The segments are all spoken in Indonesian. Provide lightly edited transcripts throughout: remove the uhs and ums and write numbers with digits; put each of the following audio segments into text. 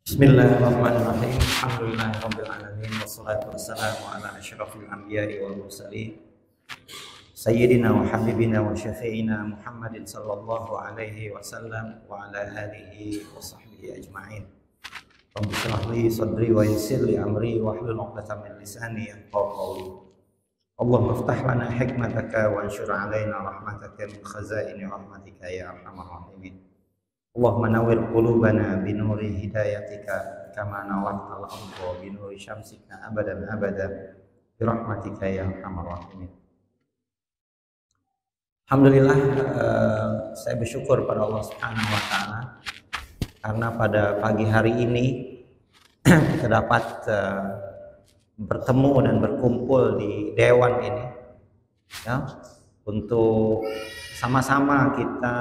Bismillahirrahmanirrahim. Alhamdulillahirabbil alamin wassalatu wassalamu ala asyrafil anbiya'i wal mursalin sayyidina wa habibina wa syafi'ina Muhammadin sallallahu alaihi wasallam wa ala alihi wa sahbihi ajma'in. Rabbi shrah li sadri wa yassir li amri wa hlul 'uqdatam min lisani yafqahu qawli. Allahumma iftah lana hikmataka wa anshur 'alaina rahmataka min khazaini rahmatika ya arhamar rahimin. Allahumma nawwir qulubana binuri hidayatika kama nawwartal ardha binuri syamsika abadan abada bi rahmatika ya arhamar rahimin. Alhamdulillah, saya bersyukur pada Allah Subhanahu wa taala karena pada pagi hari ini kita dapat bertemu dan berkumpul di dewan ini ya, untuk sama-sama kita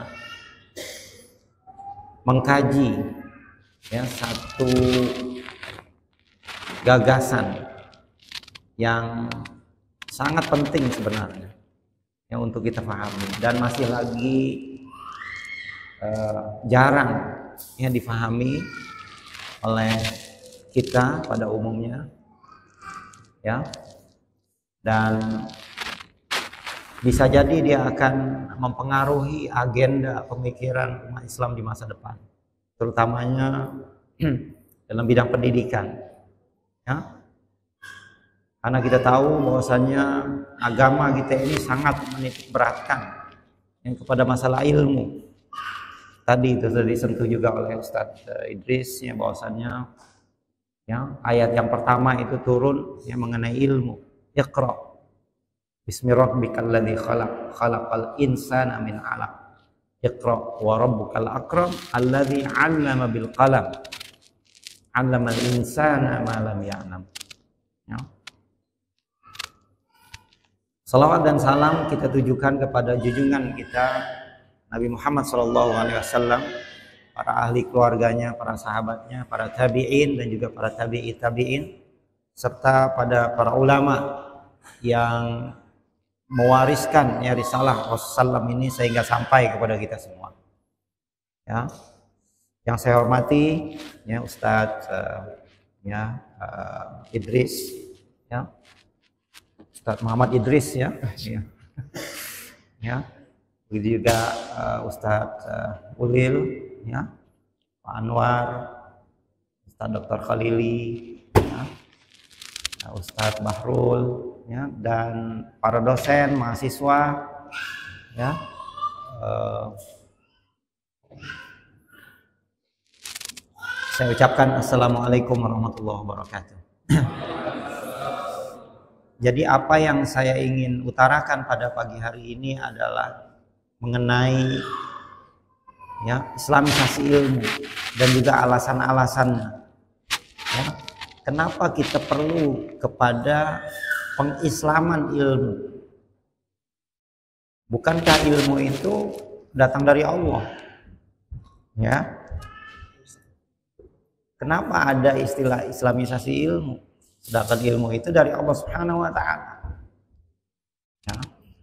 mengkaji ya satu gagasan yang sangat penting sebenarnya ya untuk kita pahami dan masih lagi jarang ya difahami oleh kita pada umumnya ya, dan bisa jadi dia akan mempengaruhi agenda pemikiran umat Islam di masa depan, terutamanya dalam bidang pendidikan. Ya. Karena kita tahu bahwasanya agama kita ini sangat menitikberatkan yang kepada masalah ilmu. Tadi itu sudah disentuh juga oleh Ustadz Idris ya, bahwasanya ya, ayat yang pertama itu turun yang mengenai ilmu. Iqra Bismi rabbikal ladzi khalaq, khalaqal insana min 'alaq. Iqra wa rabbukal akram alladzi 'allama bil qalam. 'Allamal insana ma lam ya'lam. Ya. Salawat dan salam kita tujukan kepada junjungan kita Nabi Muhammad SAW, para ahli keluarganya, para sahabatnya, para tabi'in dan juga para tabi'i tabi'in, serta pada para ulama yang mewariskan ya risalah Rasulullah ini sehingga sampai kepada kita semua. Ya, yang saya hormati ya Ustadz Idris ya, Ustadz Muhammad Idris ya, ya, begitu juga Ustadz Ulil ya, Pak Anwar, Ustadz Dr. Khalili ya, Ustadz Bahrul ya, dan para dosen, mahasiswa ya, saya ucapkan Assalamualaikum warahmatullahi wabarakatuh. Jadi apa yang saya ingin utarakan pada pagi hari ini adalah mengenai ya islamisasi ilmu dan juga alasan-alasannya ya. Kenapa kita perlu kepada pengislaman ilmu? Bukankah ilmu itu datang dari Allah? Ya. Kenapa ada istilah islamisasi ilmu? Sedangkan ilmu itu dari Allah Subhanahu wa taala. Ya.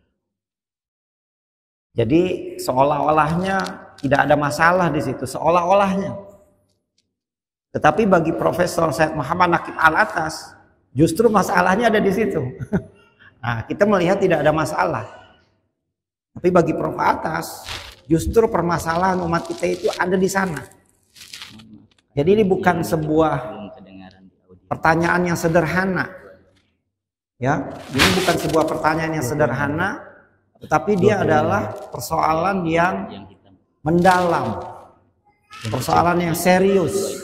Jadi seolah-olahnya tidak ada masalah di situ, seolah-olahnya. Tetapi bagi Profesor Syed Muhammad Naqib Al-Atas, justru masalahnya ada di situ. Nah, kita melihat tidak ada masalah. Tapi bagi Prof Atas, justru permasalahan umat kita itu ada di sana. Jadi ini bukan sebuah pertanyaan yang sederhana. Ya, ini bukan sebuah pertanyaan yang sederhana, tetapi dia adalah persoalan yang mendalam. Persoalan yang serius.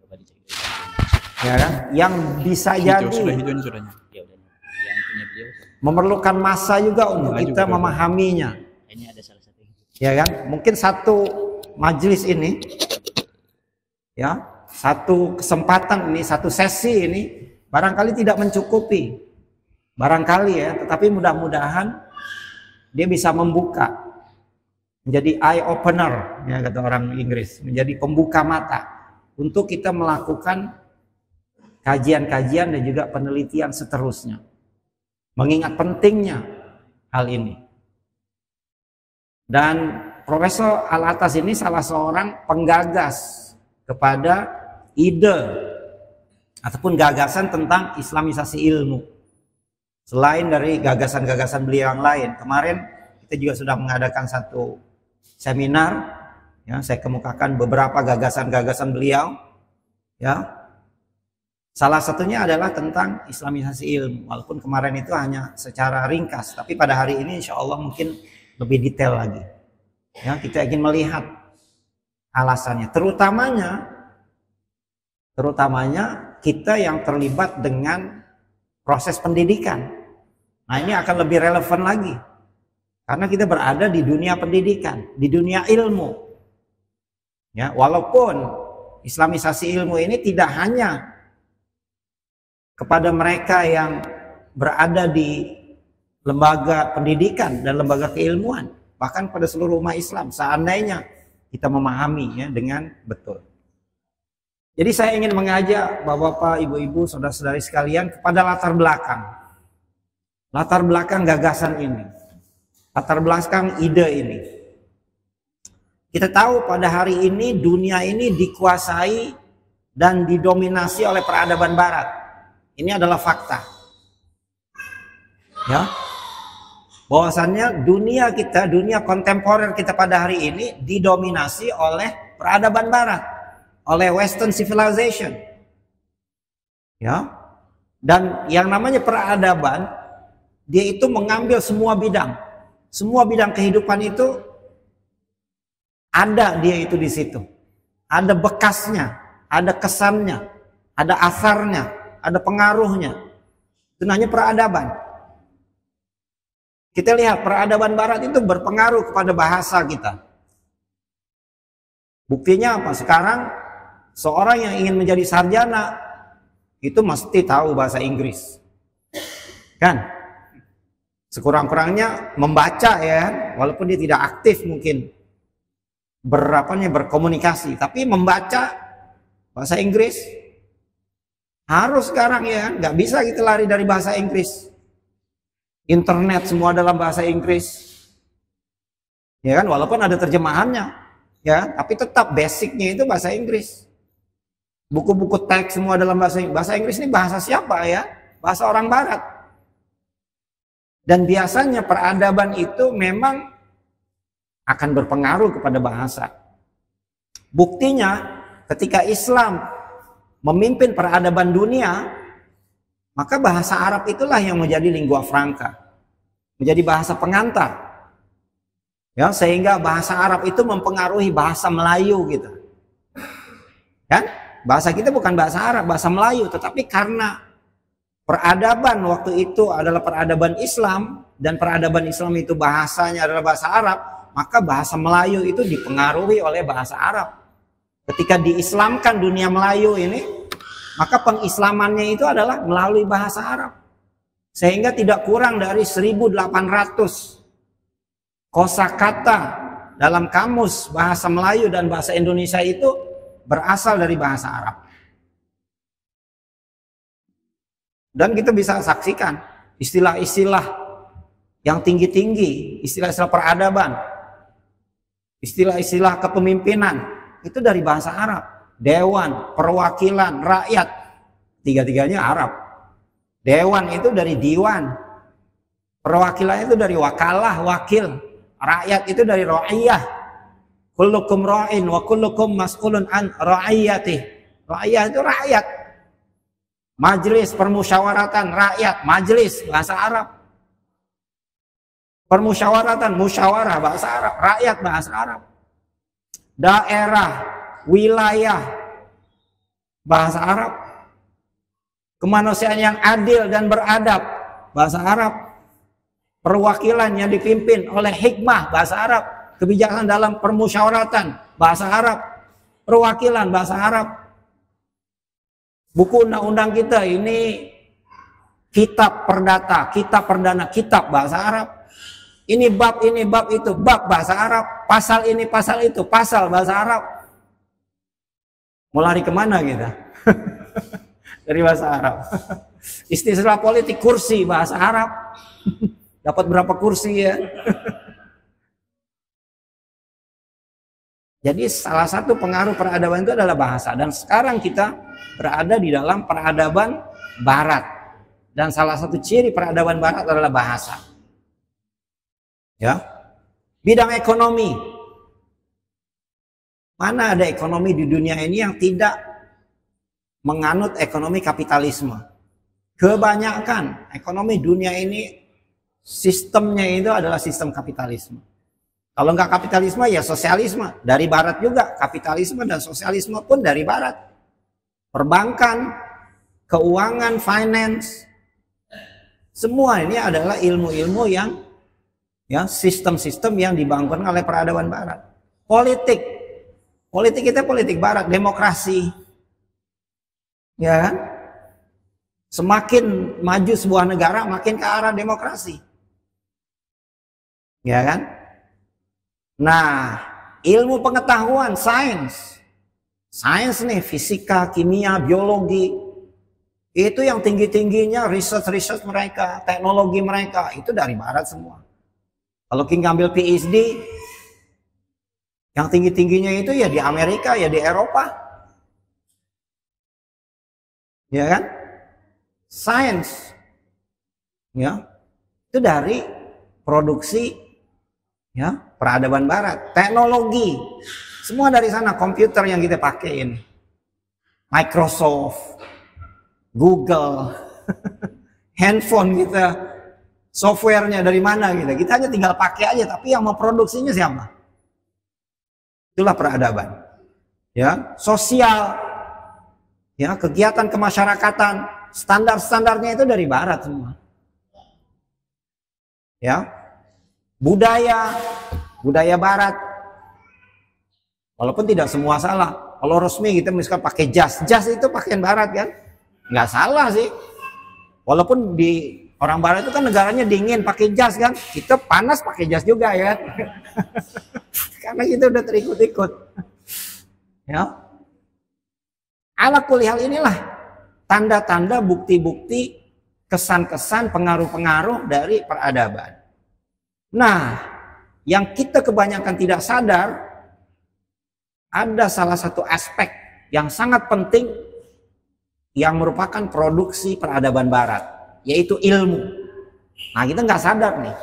Ya kan? Yang bisa jadi memerlukan masa juga untuk kita memahaminya. Ya kan? Mungkin satu majelis ini, ya, satu kesempatan ini, satu sesi ini, barangkali tidak mencukupi, barangkali ya. Tetapi mudah-mudahan dia bisa membuka, menjadi eye opener, ya kata orang Inggris, menjadi pembuka mata untuk kita melakukan kajian-kajian dan juga penelitian seterusnya, mengingat pentingnya hal ini. Dan Profesor Al-Atas ini salah seorang penggagas kepada ide ataupun gagasan tentang Islamisasi ilmu. Selain dari gagasan-gagasan beliau yang lain, kemarin kita juga sudah mengadakan satu seminar, ya, saya kemukakan beberapa gagasan-gagasan beliau, ya. Salah satunya adalah tentang Islamisasi ilmu, walaupun kemarin itu hanya secara ringkas, tapi pada hari ini insya Allah mungkin lebih detail lagi. Ya, kita ingin melihat alasannya, terutamanya kita yang terlibat dengan proses pendidikan. Nah, ini akan lebih relevan lagi, karena kita berada di dunia pendidikan, di dunia ilmu. Ya, walaupun Islamisasi ilmu ini tidak hanya kepada mereka yang berada di lembaga pendidikan dan lembaga keilmuan, bahkan pada seluruh umat Islam, seandainya kita memahami, ya, dengan betul. Jadi saya ingin mengajak bapak-bapak, ibu-ibu, saudara-saudari sekalian kepada latar belakang gagasan ini, latar belakang ide ini. Kita tahu pada hari ini dunia ini dikuasai dan didominasi oleh peradaban barat. Ini adalah fakta, ya, bahwasannya dunia kita, dunia kontemporer kita pada hari ini didominasi oleh peradaban barat, oleh Western civilization, ya. Dan yang namanya peradaban, dia itu mengambil semua bidang kehidupan itu ada dia itu di situ, ada bekasnya, ada kesannya, ada asarnya, ada pengaruhnya. Itu namanya peradaban. Kita lihat peradaban barat itu berpengaruh kepada bahasa kita. Buktinya apa? Sekarang seorang yang ingin menjadi sarjana itu mesti tahu bahasa Inggris, kan? Sekurang-kurangnya membaca, ya, walaupun dia tidak aktif mungkin berkomunikasi, tapi membaca bahasa Inggris harus sekarang, ya, nggak bisa kita lari dari bahasa Inggris. Internet semua dalam bahasa Inggris, ya kan, walaupun ada terjemahannya, ya, tapi tetap basicnya itu bahasa Inggris. Buku-buku teks semua dalam bahasa Inggris. Ini bahasa siapa, ya? Bahasa orang Barat. Dan biasanya peradaban itu memang akan berpengaruh kepada bahasa. Buktinya ketika Islam memimpin peradaban dunia, maka bahasa Arab itulah yang menjadi lingua franca, menjadi bahasa pengantar, ya, sehingga bahasa Arab itu mempengaruhi bahasa Melayu gitu, kan? Bahasa kita bukan bahasa Arab, bahasa Melayu, tetapi karena peradaban waktu itu adalah peradaban Islam, dan peradaban Islam itu bahasanya adalah bahasa Arab, maka bahasa Melayu itu dipengaruhi oleh bahasa Arab. Ketika diislamkan dunia Melayu ini, maka pengislamannya itu adalah melalui bahasa Arab. Sehingga tidak kurang dari 1.800 kosakata dalam kamus bahasa Melayu dan bahasa Indonesia itu berasal dari bahasa Arab. Dan kita bisa saksikan istilah-istilah yang tinggi-tinggi, istilah-istilah peradaban, istilah-istilah kepemimpinan, itu dari bahasa Arab. Dewan, perwakilan, rakyat, tiga-tiganya Arab. Dewan itu dari diwan, perwakilan itu dari wakalah, wakil, rakyat itu dari ra'iyah. Kullukum ra'in wa kullukum mas'ulun an ra'iyatih. Ra'iyah itu rakyat. Majelis permusyawaratan rakyat, majelis bahasa Arab. Permusyawaratan, musyawarah bahasa Arab, rakyat bahasa Arab. Daerah, wilayah bahasa Arab. Kemanusiaan yang adil dan beradab bahasa Arab. Perwakilan yang dipimpin oleh hikmah bahasa Arab. Kebijakan dalam permusyawaratan bahasa Arab. Perwakilan bahasa Arab. Buku undang-undang kita ini kitab perdata, kitab perdana, kitab bahasa Arab. Ini bab itu, bab bahasa Arab. Pasal ini, pasal itu, pasal bahasa Arab. Mau lari kemana kita? Dari bahasa Arab. Istilah politik, kursi bahasa Arab. Dapat berapa kursi, ya? Jadi salah satu pengaruh peradaban itu adalah bahasa. Dan sekarang kita berada di dalam peradaban barat. Dan salah satu ciri peradaban barat adalah bahasa. Ya. Bidang ekonomi. Mana ada ekonomi di dunia ini yang tidak menganut ekonomi kapitalisme? Kebanyakan ekonomi dunia ini sistemnya itu adalah sistem kapitalisme. Kalau nggak kapitalisme ya sosialisme. Dari barat juga kapitalisme dan sosialisme pun dari barat. Perbankan, keuangan, finance, semua ini adalah ilmu-ilmu yang ya sistem-sistem yang dibangun oleh peradaban barat. Politik kita politik barat, demokrasi, ya kan? Semakin maju sebuah negara makin ke arah demokrasi, ya kan? Nah, ilmu pengetahuan, sains nih, fisika, kimia, biologi, itu yang tinggi-tingginya research mereka, teknologi mereka, itu dari barat semua. Kalau King ambil PhD, yang tinggi-tingginya itu ya di Amerika, ya di Eropa. Ya kan? Sains, ya, itu dari produksi ya peradaban barat. Teknologi semua dari sana. Komputer yang kita pakai ini, Microsoft, Google, handphone kita, softwarenya dari mana kita hanya tinggal pakai aja, tapi yang memproduksinya siapa? Itulah peradaban. Ya, sosial, ya, kegiatan kemasyarakatan, standar-standarnya itu dari barat semua. Ya. Budaya barat, walaupun tidak semua salah. Kalau resmi kita misalkan pakai jas itu pakaian barat kan, nggak salah sih. Walaupun di orang barat itu kan negaranya dingin pakai jas kan, kita panas pakai jas juga ya, karena kita udah terikut-ikut. Ya, ala kulli hal inilah tanda-tanda, bukti-bukti, kesan-kesan, pengaruh-pengaruh dari peradaban. Nah, yang kita kebanyakan tidak sadar, ada salah satu aspek yang sangat penting yang merupakan produksi peradaban barat, yaitu ilmu. Nah, kita nggak sadar nih.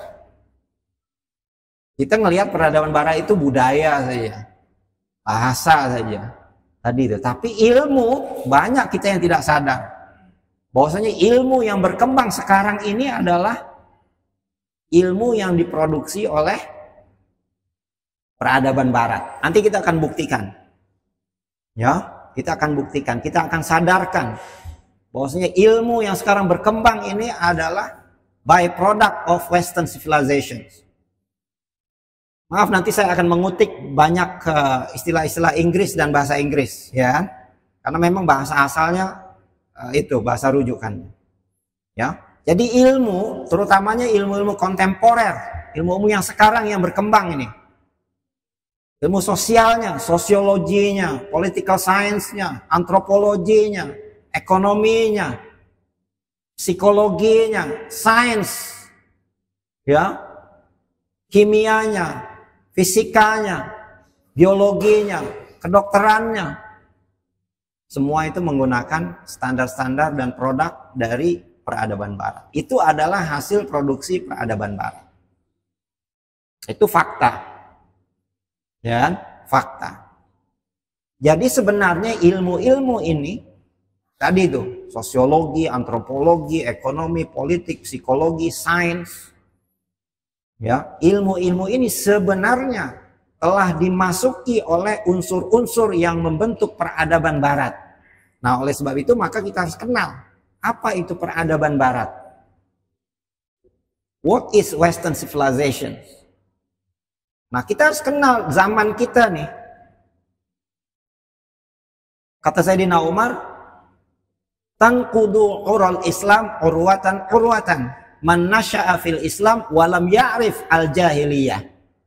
Kita ngelihat peradaban barat itu budaya saja, bahasa saja. Tadi itu, tapi ilmu banyak kita yang tidak sadar. Bahwasanya ilmu yang berkembang sekarang ini adalah ilmu yang diproduksi oleh peradaban barat. Nanti kita akan buktikan. Ya, kita akan buktikan, kita akan sadarkan bahwasanya ilmu yang sekarang berkembang ini adalah byproduct of Western civilization. Maaf, nanti saya akan mengutip banyak istilah-istilah Inggris dan bahasa Inggris, ya. Karena memang bahasa asalnya itu bahasa rujukannya. Ya. Jadi ilmu, terutamanya ilmu-ilmu kontemporer, ilmu-ilmu yang sekarang yang berkembang ini. Ilmu sosialnya, sosiologinya, political science-nya, antropologinya, ekonominya, psikologinya, sains, ya, kimianya, fisikanya, biologinya, kedokterannya. Semua itu menggunakan standar-standar dan produk dari peradaban barat. Itu adalah hasil produksi peradaban barat. Itu fakta. Ya, fakta. Jadi sebenarnya ilmu-ilmu ini tadi itu, sosiologi, antropologi, ekonomi, politik, psikologi, sains, ya, ilmu-ilmu ini sebenarnya telah dimasuki oleh unsur-unsur yang membentuk peradaban barat. Nah, oleh sebab itu maka kita harus kenal apa itu peradaban barat. What is Western civilization? Nah, kita harus kenal zaman kita nih. Kata Sayyidina Umar, tanqudu ural Islam urwatan man nasya'a fil Islam walam ya'rif al jahiliyah.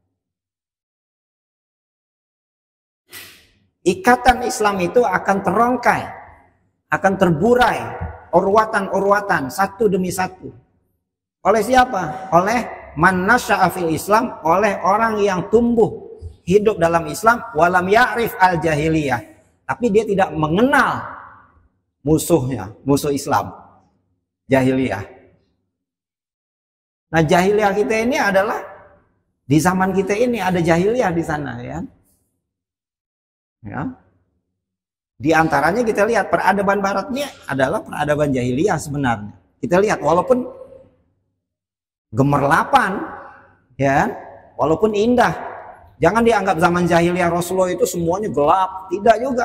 Ikatan Islam itu akan terongkai, akan terburai urwatan satu demi satu. Oleh siapa? Oleh man nasya'a fil Islam, oleh orang yang tumbuh hidup dalam Islam, walam ya'rif al-jahiliyah. Tapi dia tidak mengenal musuhnya, musuh Islam, jahiliyah. Nah, jahiliyah kita ini adalah di zaman kita ini ada jahiliyah di sana, ya. Ya. Di antaranya kita lihat peradaban barat ini adalah peradaban jahiliyah sebenarnya. Kita lihat walaupun gemerlapan, ya, walaupun indah. Jangan dianggap zaman jahiliyah Rasulullah itu semuanya gelap, tidak juga.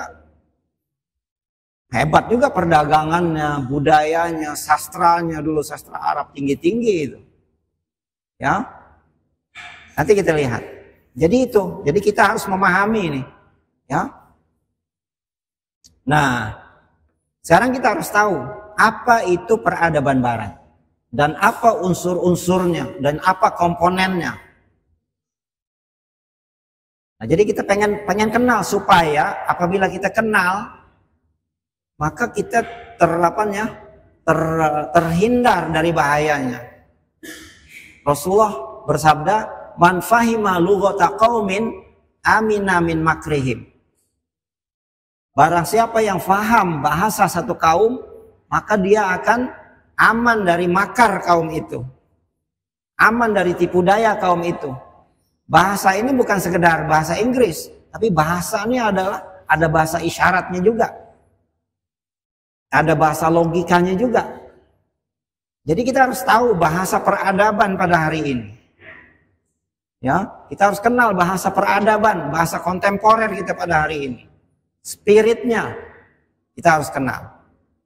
Hebat juga perdagangannya, budayanya, sastranya, dulu sastra Arab tinggi-tinggi itu. Ya. Nanti kita lihat. Jadi itu, jadi kita harus memahami ini, ya. Nah, sekarang kita harus tahu apa itu peradaban barat dan apa unsur-unsurnya dan apa komponennya. Nah, jadi kita pengen kenal supaya apabila kita kenal maka kita terhindar dari bahayanya. Rasulullah bersabda, "Man fahima lughata qaumin amina min makrihim." Barang siapa yang faham bahasa satu kaum, maka dia akan aman dari makar kaum itu. Aman dari tipu daya kaum itu. Bahasa ini bukan sekedar bahasa Inggris, tapi bahasanya adalah ada bahasa isyaratnya juga. Ada bahasa logikanya juga. Jadi kita harus tahu bahasa peradaban pada hari ini. Ya, kita harus kenal bahasa peradaban, bahasa kontemporer kita pada hari ini. Spiritnya kita harus kenal.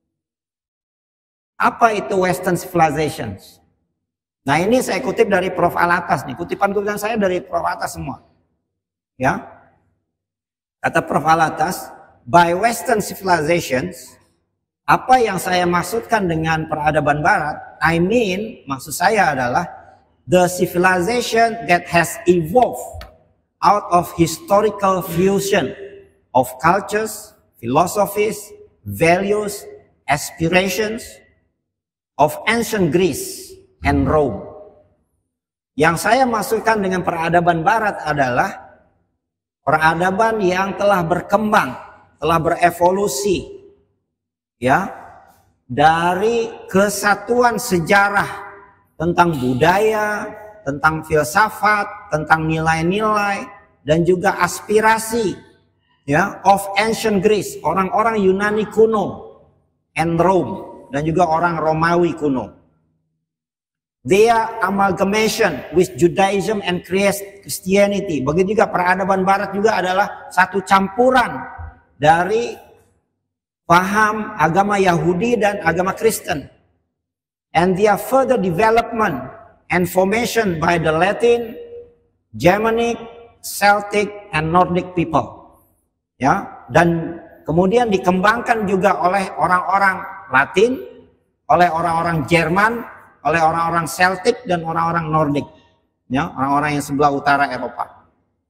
Apa itu Western civilization? Nah, ini saya kutip dari Prof. Alatas nih. Kutipan-kutipan saya dari Prof. Alatas semua. Ya. Kata Prof. Alatas, by Western civilizations, apa yang saya maksudkan dengan peradaban barat, maksud saya adalah the civilization that has evolved out of historical fusion of cultures, philosophies, values, aspirations of ancient Greece and Rome. Yang saya maksudkan dengan peradaban barat adalah peradaban yang telah berkembang, telah berevolusi, ya, dari kesatuan sejarah tentang budaya, tentang filsafat, tentang nilai-nilai, dan juga aspirasi, ya, of ancient Greece, orang-orang Yunani kuno, and Rome, dan juga orang Romawi kuno. Their amalgamation with Judaism and Christianity. Begitu juga peradaban barat juga adalah satu campuran dari paham agama Yahudi dan agama Kristen. And their further development and formation by the Latin, Germanic, Celtic, and Nordic people. Ya, dan kemudian dikembangkan juga oleh orang-orang Latin, oleh orang-orang Jerman, oleh orang-orang Celtic dan orang-orang Nordic. Ya, orang-orang yang sebelah utara Eropa.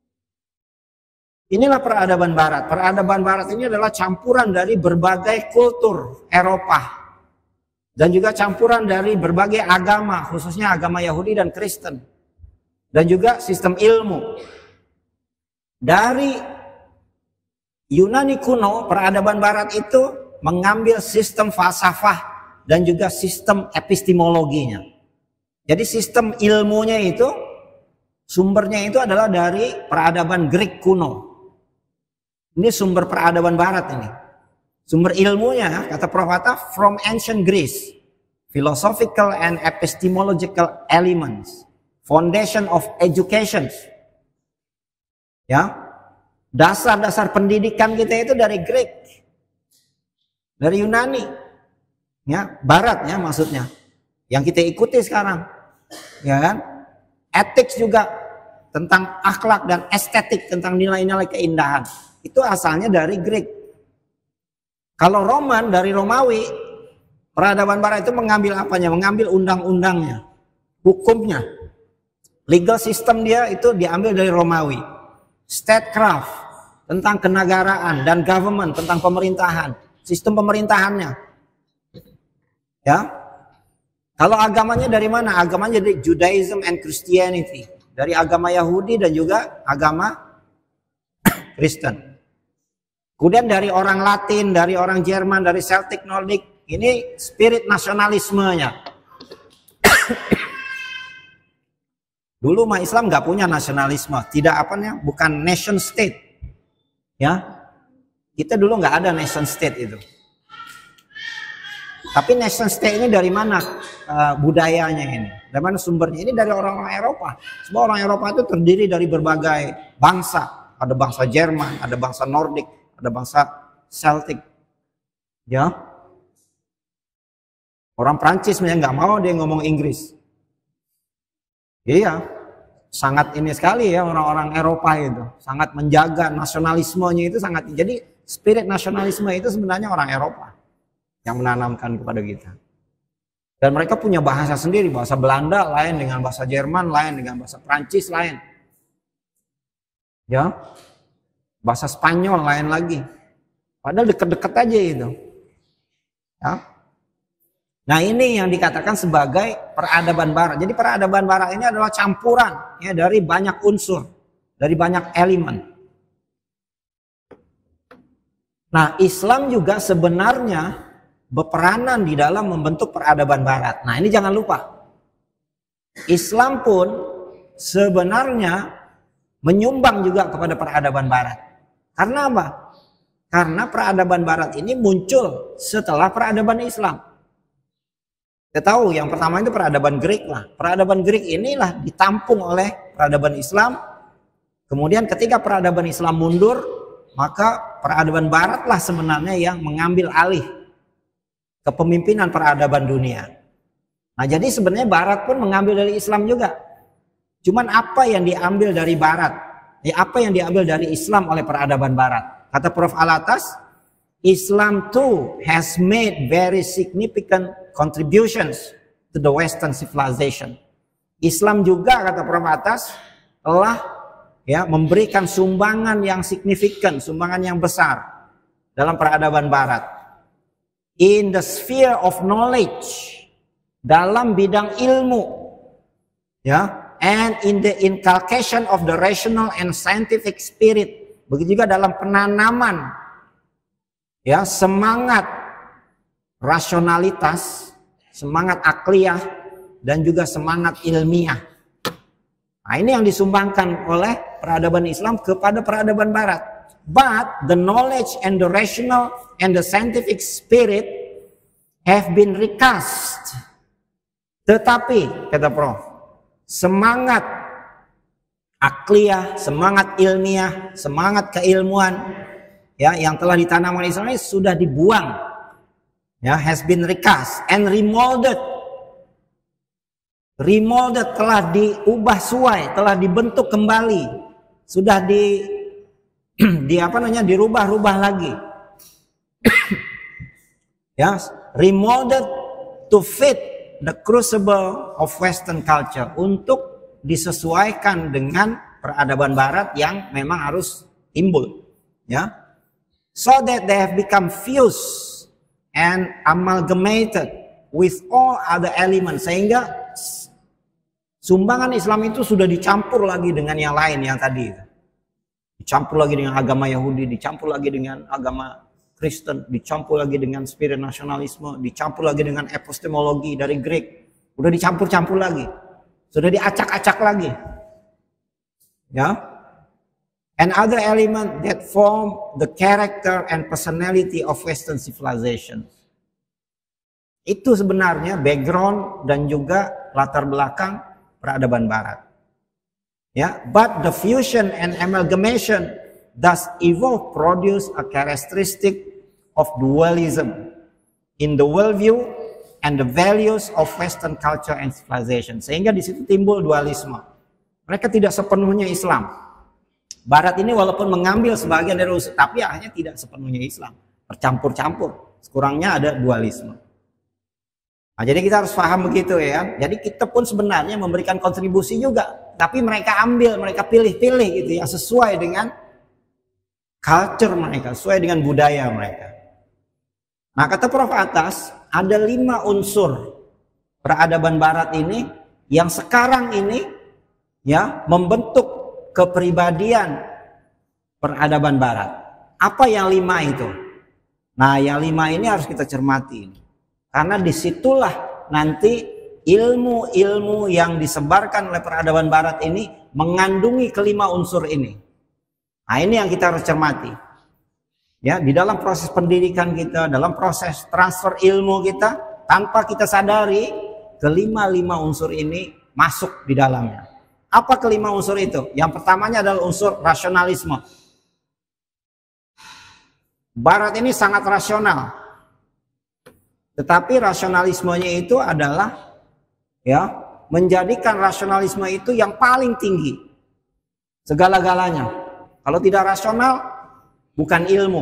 Inilah peradaban barat. Peradaban barat ini adalah campuran dari berbagai kultur Eropa. Dan juga campuran dari berbagai agama, khususnya agama Yahudi dan Kristen. Dan juga sistem ilmu. Dari Yunani kuno, peradaban barat itu mengambil sistem falsafah dan juga sistem epistemologinya. Jadi sistem ilmunya itu, sumbernya itu adalah dari peradaban Greek kuno. Ini sumber peradaban barat ini. Sumber ilmunya, kata Prof. Atta, from ancient Greece. Philosophical and epistemological elements. Foundation of education. Ya. Dasar-dasar pendidikan kita itu dari Greek. Dari Yunani. Ya, baratnya maksudnya. Yang kita ikuti sekarang. Ya kan? Ethics juga tentang akhlak dan estetik, tentang nilai-nilai keindahan. Itu asalnya dari Greek. Kalau Roman, dari Romawi, peradaban barat itu mengambil apanya? Mengambil undang-undangnya, hukumnya. Legal system dia itu diambil dari Romawi. Statecraft, tentang kenegaraan, dan government, tentang pemerintahan. Sistem pemerintahannya. Ya. Kalau agamanya dari mana? Agamanya dari Judaism and Christianity. Dari agama Yahudi dan juga agama Kristen. Kemudian dari orang Latin, dari orang Jerman, dari Celtic Nordic, ini spirit nasionalismenya. Dulu umat Islam nggak punya nasionalisme, bukan nation state, ya. Kita dulu nggak ada nation state itu. Tapi nation state ini dari mana budayanya ini? Dari mana sumbernya? Ini dari orang-orang Eropa. Sebab orang Eropa itu terdiri dari berbagai bangsa. Ada bangsa Jerman, ada bangsa Nordik, ada bangsa Celtic. Ya. Orang Prancis nggak mau dia ngomong Inggris. Iya, sangat ini sekali ya orang-orang Eropa itu. Sangat menjaga nasionalismenya itu sangat. Jadi spirit nasionalisme itu sebenarnya orang Eropa yang menanamkan kepada kita. Dan mereka punya bahasa sendiri. Bahasa Belanda lain dengan bahasa Jerman, lain dengan bahasa Prancis, lain. Ya, bahasa Spanyol lain lagi. Padahal deket-deket aja itu. Ya. Nah ini yang dikatakan sebagai peradaban barat. Jadi peradaban barat ini adalah campuran ya, dari banyak unsur, dari banyak elemen. Nah Islam juga sebenarnya berperanan di dalam membentuk peradaban barat. Nah ini jangan lupa. Islam pun sebenarnya menyumbang juga kepada peradaban barat. Karena apa? Karena peradaban barat ini muncul setelah peradaban Islam. Kita tahu yang pertama itu peradaban Greek lah. Peradaban Greek inilah ditampung oleh peradaban Islam. Kemudian ketika peradaban Islam mundur, maka peradaban barat lah sebenarnya yang mengambil alih kepemimpinan peradaban dunia. Nah jadi sebenarnya barat pun mengambil dari Islam juga. Cuman apa yang diambil dari barat? Apa yang diambil dari Islam oleh peradaban barat? Kata Prof. Alatas, Islam too has made very significant contributions to the Western civilization. Islam juga kata Prof. Atas telah ya memberikan sumbangan yang signifikan, sumbangan yang besar dalam peradaban barat. In the sphere of knowledge, dalam bidang ilmu, ya, and in the inculcation of the rational and scientific spirit. Begitu juga dalam penanaman ya semangat rasionalitas, semangat akliyah, dan juga semangat ilmiah. Nah ini yang disumbangkan oleh peradaban Islam kepada peradaban barat. But the knowledge and the rational and the scientific spirit have been recast. Tetapi, kata Prof, semangat akliyah, semangat ilmiah, semangat keilmuan ya yang telah ditanam oleh Islam ini sudah dibuang. Ya, has been recast and remolded. Remolded telah diubah suai, telah dibentuk kembali. Sudah dirubah-rubah lagi. Ya, remolded to fit the crucible of Western culture, untuk disesuaikan dengan peradaban barat yang memang harus timbul. Ya. So that they have become fused and amalgamated with all other elements, sehingga sumbangan Islam itu sudah dicampur lagi dengan yang lain yang tadi. Dicampur lagi dengan agama Yahudi, dicampur lagi dengan agama Kristen, dicampur lagi dengan spirit nasionalisme, dicampur lagi dengan epistemologi dari Greek. Udah dicampur-campur lagi. Sudah diacak-acak lagi. Ya. And other element that form the character and personality of Western civilization. Itu sebenarnya background dan juga latar belakang peradaban barat. Ya, but the fusion and amalgamation thus evolve produce a characteristic of dualism in the worldview and the values of Western culture and civilization. Sehingga di situ timbul dualisme. Mereka tidak sepenuhnya Islam. Barat ini walaupun mengambil sebagian dari unsur, tapi akhirnya tidak sepenuhnya Islam. Bercampur-campur. Sekurangnya ada dualisme. Nah, jadi kita harus paham begitu ya. Jadi kita pun sebenarnya memberikan kontribusi juga, tapi mereka ambil, mereka pilih-pilih gitu ya, sesuai dengan culture mereka, sesuai dengan budaya mereka. Nah, kata Prof. Atas, ada 5 unsur peradaban barat ini yang sekarang ini ya membentuk kepribadian peradaban barat. Apa yang 5 itu? Nah, yang 5 ini harus kita cermati. Karena disitulah nanti ilmu-ilmu yang disebarkan oleh peradaban barat ini mengandungi kelima unsur ini. Nah, ini yang kita harus cermati. Ya, di dalam proses pendidikan kita, dalam proses transfer ilmu kita, tanpa kita sadari, kelima-lima unsur ini masuk di dalamnya. Apa kelima unsur itu? Yang pertamanya adalah unsur rasionalisme. Barat ini sangat rasional. Tetapi rasionalismenya itu adalah ya, menjadikan rasionalisme itu yang paling tinggi. Segala-galanya. Kalau tidak rasional, bukan ilmu.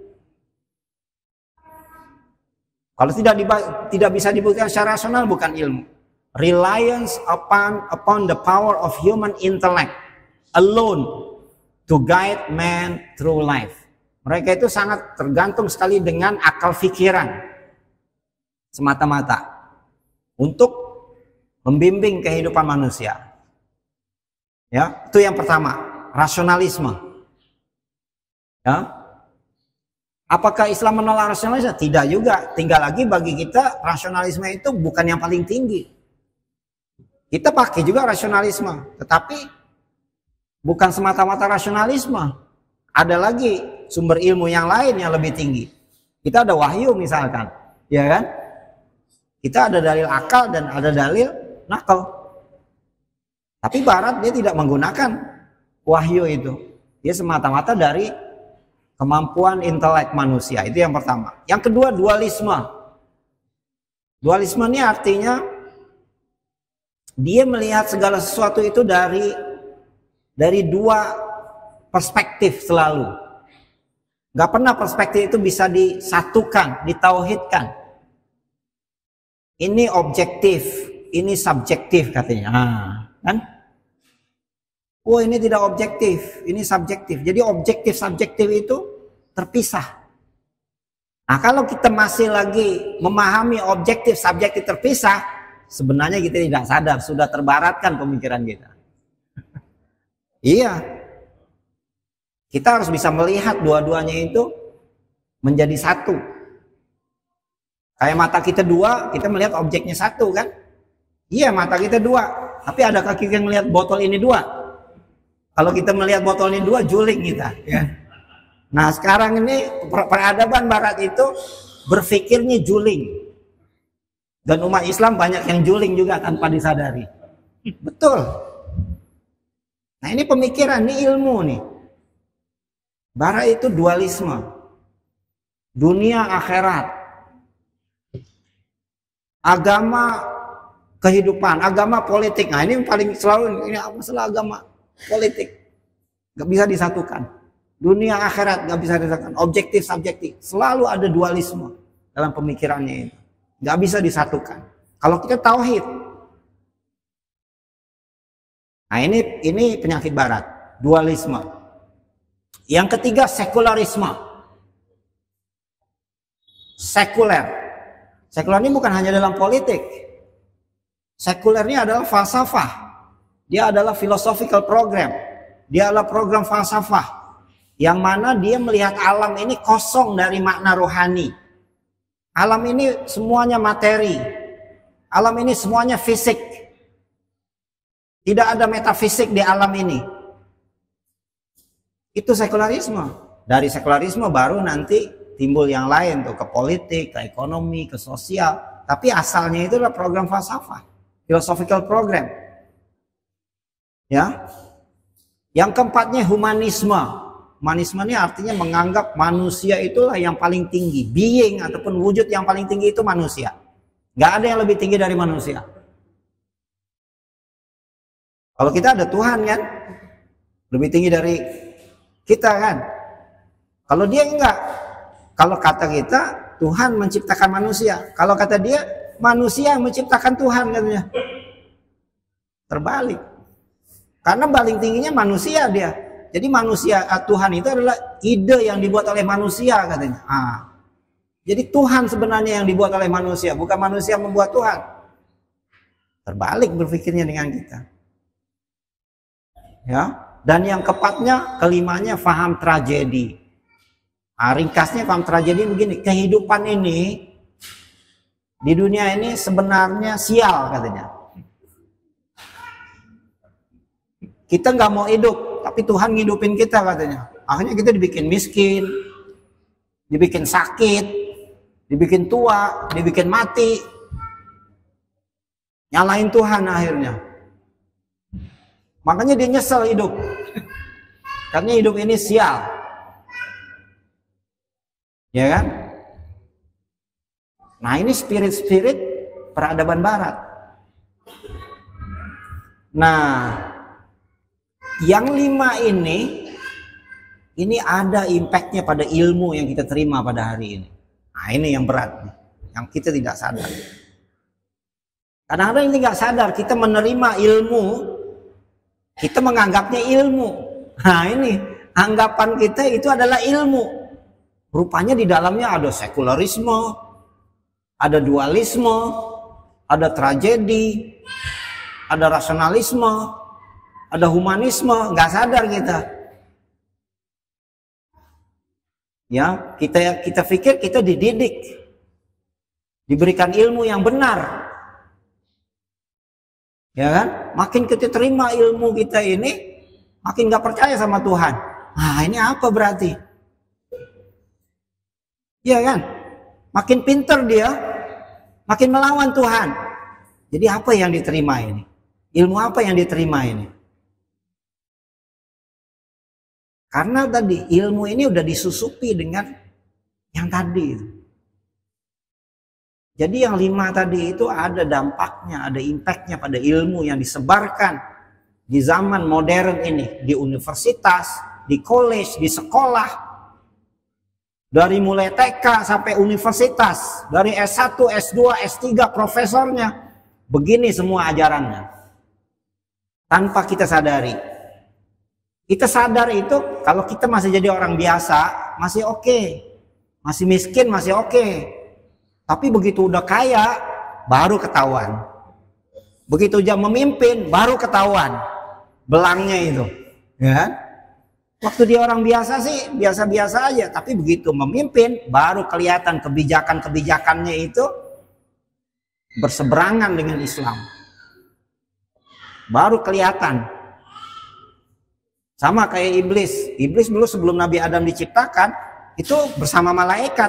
Kalau tidak bisa dibuktikan secara rasional, bukan ilmu. Reliance upon the power of human intellect alone to guide man through life. Mereka itu sangat tergantung sekali dengan akal pikiran semata-mata untuk membimbing kehidupan manusia. Ya, itu yang pertama, rasionalisme. Ya. Apakah Islam menolak rasionalisme? Tidak juga. Tinggal lagi bagi kita rasionalisme itu bukan yang paling tinggi. Kita pakai juga rasionalisme, tetapi bukan semata-mata rasionalisme. Ada lagi sumber ilmu yang lain yang lebih tinggi. Kita ada wahyu misalkan, ya kan? Kita ada dalil akal dan ada dalil nakal. Tapi Barat dia tidak menggunakan wahyu itu. Dia semata-mata dari kemampuan intelek manusia. Itu yang pertama. Yang kedua, dualisme. Dualisme ini artinya dia melihat segala sesuatu itu dari dua perspektif selalu. Gak pernah perspektif itu bisa disatukan, ditauhidkan. Ini objektif, ini subjektif katanya. Kan? Oh, ini tidak objektif, ini subjektif. Jadi objektif subjektif itu terpisah. Nah, kalau kita masih lagi memahami objektif subjektif terpisah, sebenarnya kita tidak sadar, sudah terbaratkan pemikiran kita. Iya. Kita harus bisa melihat dua-duanya itu menjadi satu. Kayak mata kita dua, kita melihat objeknya satu kan? Iya, mata kita dua. Tapi adakah kita melihat botol ini dua? Kalau kita melihat botol ini dua, juling kita. Ya. Nah, sekarang ini peradaban Barat itu berpikirnya juling. Dan umat Islam banyak yang juling juga tanpa disadari. Betul. Nah, ini pemikiran, ini ilmu nih. Barat itu dualisme. Dunia akhirat. Agama kehidupan, agama politik. Nah, ini paling selalu ini masalah agama politik. Gak bisa disatukan. Dunia akhirat gak bisa disatukan. Objektif, subjektif. Selalu ada dualisme dalam pemikirannya itu. Gak bisa disatukan. Kalau kita tauhid. Nah, ini penyakit Barat. Dualisme. Yang ketiga, sekularisme. Sekuler. Sekuler ini bukan hanya dalam politik. Sekulernya adalah falsafah. Dia adalah philosophical program. Dia adalah program falsafah. Yang mana dia melihat alam ini kosong dari makna rohani. Alam ini semuanya materi. Alam ini semuanya fisik. Tidak ada metafisik di alam ini. Itu sekularisme. Dari sekularisme baru nanti timbul yang lain tuh, ke politik, ke ekonomi, ke sosial. Tapi asalnya itu adalah program falsafah, philosophical program. Ya. Yang keempatnya humanisme. Humanisme ini artinya menganggap manusia itulah yang paling tinggi. Being ataupun wujud yang paling tinggi itu manusia. Gak ada yang lebih tinggi dari manusia. Kalau kita ada Tuhan kan, lebih tinggi dari kita kan. Kalau dia enggak. Kalau kata kita, Tuhan menciptakan manusia. Kalau kata dia, manusia yang menciptakan Tuhan katanya. Terbalik. Karena paling tingginya manusia dia. Jadi manusia, Tuhan itu adalah ide yang dibuat oleh manusia katanya. Jadi Tuhan sebenarnya yang dibuat oleh manusia, bukan manusia yang membuat Tuhan. Terbalik berpikirnya dengan kita. Ya, Dan yang keempatnya, kelimanya faham tragedi. Nah, ringkasnya faham tragedi begini, kehidupan ini di dunia ini sebenarnya sial katanya. Kita nggak mau hidup, tapi Tuhan ngidupin kita katanya. Akhirnya kita dibikin miskin, dibikin sakit, dibikin tua, dibikin mati. Nyalain Tuhan akhirnya. Makanya dia nyesel hidup. Karena hidup ini sial. Ya kan? Nah, ini spirit-spirit peradaban barat. Nah, yang 5 ini ada impactnya pada ilmu yang kita terima pada hari ini. Nah, ini yang berat, yang kita tidak sadar. Kadang-kadang ini nggak sadar, kita menerima ilmu, kita menganggapnya ilmu. Nah, ini anggapan kita itu adalah ilmu. Rupanya di dalamnya ada sekularisme, ada dualisme, ada tragedi, ada rasionalisme, ada humanisme. Nggak sadar kita. Ya, kita pikir kita dididik, diberikan ilmu yang benar. Ya kan? Makin kita terima ilmu kita ini, makin nggak percaya sama Tuhan. Nah, ini apa berarti? Ya kan? Makin pinter dia, makin melawan Tuhan. Jadi apa yang diterima ini? Ilmu apa yang diterima ini? Karena tadi ilmu ini udah disusupi dengan yang tadi. Jadi yang 5 tadi itu ada dampaknya, ada impactnya pada ilmu yang disebarkan di zaman modern ini. Di universitas, di college, di sekolah. Dari mulai TK sampai universitas. Dari S1, S2, S3, profesornya. Begini semua ajarannya. Tanpa kita sadari. Kita sadar itu kalau kita masih jadi orang biasa, masih oke. Masih miskin, masih oke. Tapi begitu udah kaya, baru ketahuan. Begitu dia memimpin, baru ketahuan. Belangnya itu. Ya. Waktu dia orang biasa sih, biasa-biasa aja. Tapi begitu memimpin, baru kelihatan kebijakan-kebijakannya itu berseberangan dengan Islam. Baru kelihatan. Sama kayak iblis. Iblis dulu sebelum Nabi Adam diciptakan, itu bersama malaikat.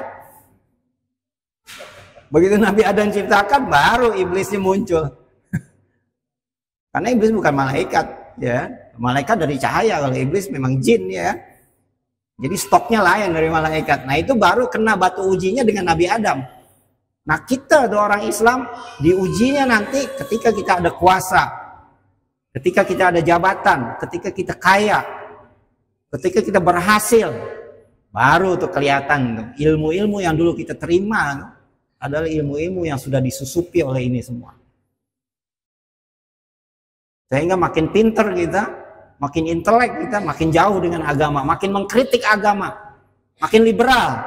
Begitu Nabi Adam diciptakan, baru iblisnya muncul. Karena iblis bukan malaikat, ya. Malaikat dari cahaya, kalau iblis memang jin, ya. Jadi stoknya lain dari malaikat. Nah, itu baru kena batu ujinya dengan Nabi Adam. Nah, kita orang Islam diujinya nanti ketika kita ada kuasa. Ketika kita ada jabatan, ketika kita kaya, ketika kita berhasil, baru tuh kelihatan ilmu-ilmu yang dulu kita terima adalah ilmu-ilmu yang sudah disusupi oleh ini semua. Sehingga makin pinter kita, makin intelek kita, makin jauh dengan agama, makin mengkritik agama, makin liberal.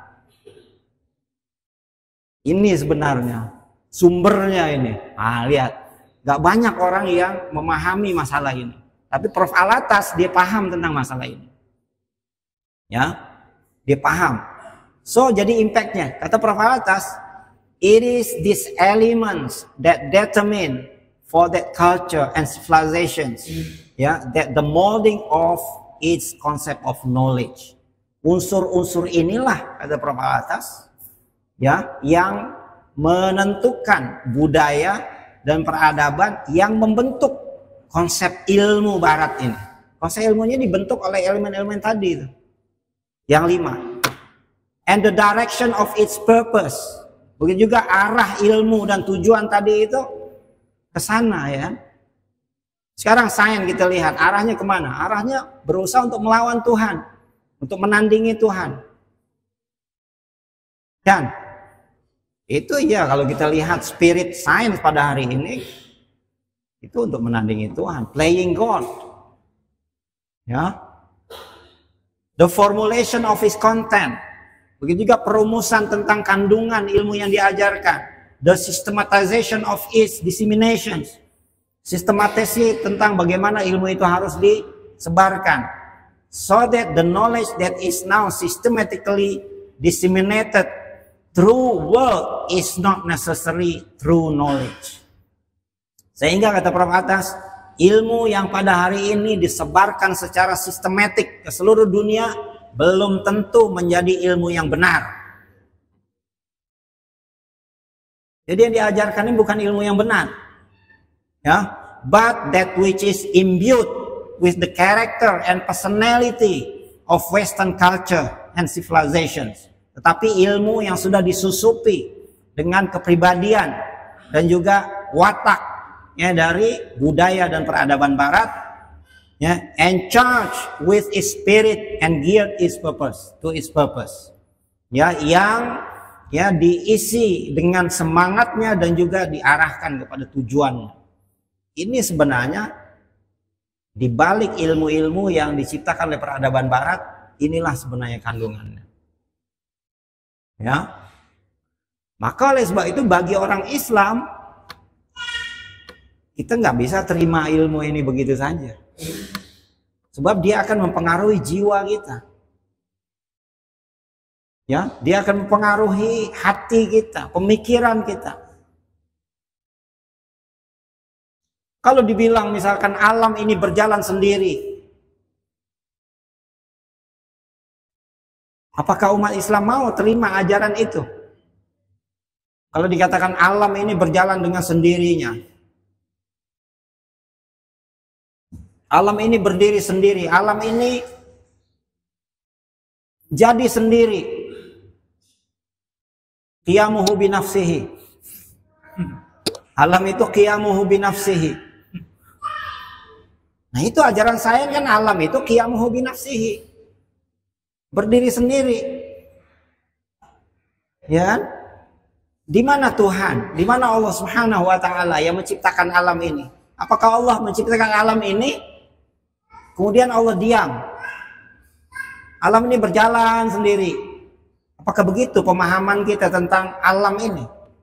Ini sebenarnya sumbernya ini. Ah, lihat. Gak banyak orang yang memahami masalah ini. Tapi Prof. Alatas dia paham tentang masalah ini. Ya, dia paham. So, jadi impactnya, kata Prof. Alatas, it is these elements that determine for that culture and civilizations, ya, that the molding of its concept of knowledge. Unsur-unsur inilah, kata Prof. Alatas, ya, yang menentukan budaya dan peradaban yang membentuk konsep ilmu barat ini. Konsep ilmunya dibentuk oleh elemen-elemen tadi itu. Yang 5. And the direction of its purpose. Begitu juga arah ilmu dan tujuan tadi itu ke sana, ya. Sekarang sains kita lihat arahnya kemana? Arahnya berusaha untuk melawan Tuhan, untuk menandingi Tuhan. Dan itu ya kalau kita lihat spirit science pada hari ini itu untuk menandingi Tuhan, playing God. Ya. The formulation of his content. Begitu juga perumusan tentang kandungan ilmu yang diajarkan. The systematization of its dissemination. Sistematisasi tentang bagaimana ilmu itu harus sebarkan, so that the knowledge that is now systematically disseminated through world is not necessary true knowledge. Sehingga kata Prof atas, ilmu yang pada hari ini disebarkan secara sistematik ke seluruh dunia belum tentu menjadi ilmu yang benar. Jadi yang diajarkan ini bukan ilmu yang benar, ya, but that which is imbued with the character and personality of Western culture and civilizations. Tetapi ilmu yang sudah disusupi dengan kepribadian dan juga watak, ya, dari budaya dan peradaban Barat, ya, and charged with its spirit and geared its purpose to its purpose, ya, yang ya diisi dengan semangatnya dan juga diarahkan kepada tujuannya. Ini sebenarnya di balik ilmu-ilmu yang diciptakan oleh peradaban Barat, inilah sebenarnya kandungannya. Ya, maka oleh sebab itu bagi orang Islam kita nggak bisa terima ilmu ini begitu saja, sebab dia akan mempengaruhi jiwa kita. Ya, dia akan mempengaruhi hati kita, pemikiran kita. Kalau dibilang misalkan alam ini berjalan sendiri, apakah umat Islam mau terima ajaran itu? Kalau dikatakan alam ini berjalan dengan sendirinya, alam ini berdiri sendiri, alam ini jadi sendiri, qiyamuhu binafsihi, alam itu qiyamuhu binafsihi. Nah itu ajaran saya kan, alam itu qiyamuhu binafsihi, berdiri sendiri. Ya, di mana Tuhan, di mana Allah Subhanahu wa taala yang menciptakan alam ini? Apakah Allah menciptakan alam ini kemudian Allah diam? Alam ini berjalan sendiri. Apakah begitu pemahaman kita tentang alam ini?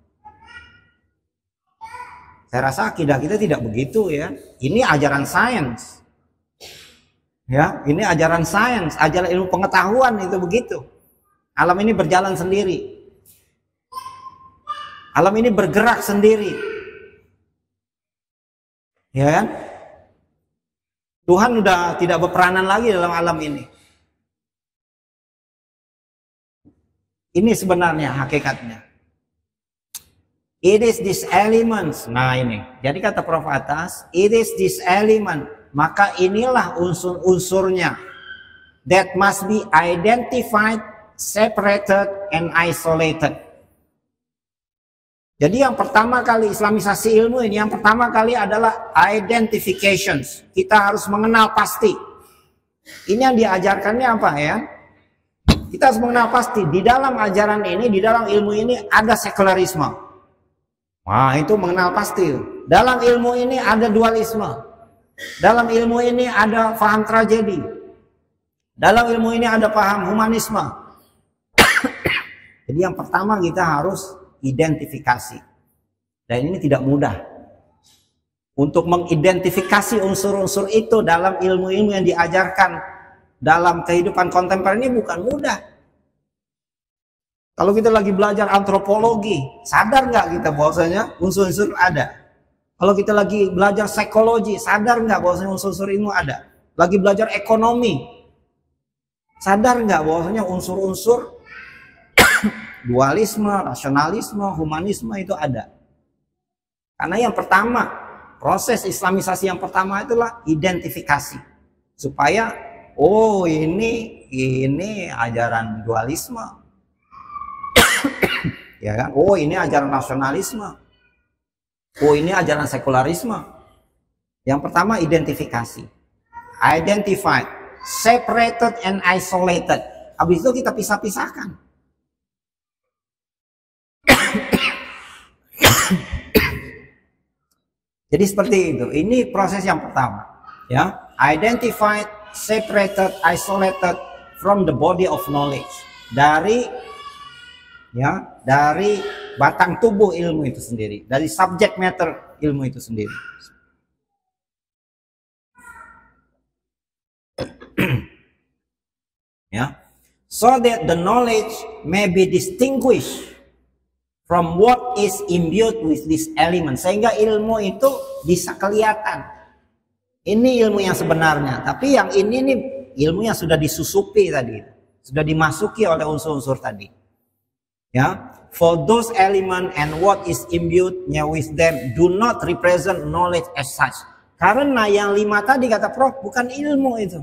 Saya rasa akidah kita tidak begitu, ya. Ini ajaran sains. Ya, ini ajaran sains, ajaran ilmu pengetahuan itu begitu. Alam ini berjalan sendiri. Alam ini bergerak sendiri. Ya kan? Tuhan sudah tidak berperanan lagi dalam alam ini. Ini sebenarnya hakikatnya. It is these elements. Nah ini. Jadi kata Prof atas, it is this element. Maka inilah unsur-unsurnya that must be identified, separated, and isolated. Jadi yang pertama kali islamisasi ilmu ini, yang pertama kali adalah identifications. Kita harus mengenal pasti. Ini yang diajarkannya apa, ya? Kita harus mengenal pasti di dalam ajaran ini, di dalam ilmu ini ada sekularisme. Wah, itu mengenal pasti. Dalam ilmu ini ada dualisme. Dalam ilmu ini ada paham tragedi. Dalam ilmu ini ada paham humanisme. Jadi yang pertama kita harus identifikasi. Dan ini tidak mudah. Untuk mengidentifikasi unsur-unsur itu dalam ilmu-ilmu yang diajarkan dalam kehidupan kontemporer ini bukan mudah. Kalau kita lagi belajar antropologi, sadar nggak kita bahwasanya unsur-unsur ada? Kalau kita lagi belajar psikologi, sadar nggak bahwasanya unsur-unsur ilmu ada? Lagi belajar ekonomi, sadar nggak bahwasanya unsur-unsur dualisme, rasionalisme, humanisme itu ada? Karena yang pertama, proses islamisasi yang pertama itulah identifikasi. Supaya oh ini ajaran dualisme, ya kan? Oh ini ajaran nasionalisme, oh ini ajaran sekularisme. Yang pertama identifikasi, identified, separated and isolated. Habis itu kita pisah-pisahkan. Jadi seperti itu. Ini proses yang pertama, ya. Identified, separated, isolated from the body of knowledge. Dari batang tubuh ilmu itu sendiri, dari subject matter ilmu itu sendiri. Ya. So that the knowledge may be distinguished from what is imbued with this element. Sehingga ilmu itu bisa kelihatan. Ini ilmu yang sebenarnya. Tapi yang ini nih ilmu yang sudah disusupi tadi. Sudah dimasuki oleh unsur-unsur tadi. Ya. For those element and what is imbued with them do not represent knowledge as such. Karena yang 5 tadi kata Prof bukan ilmu itu.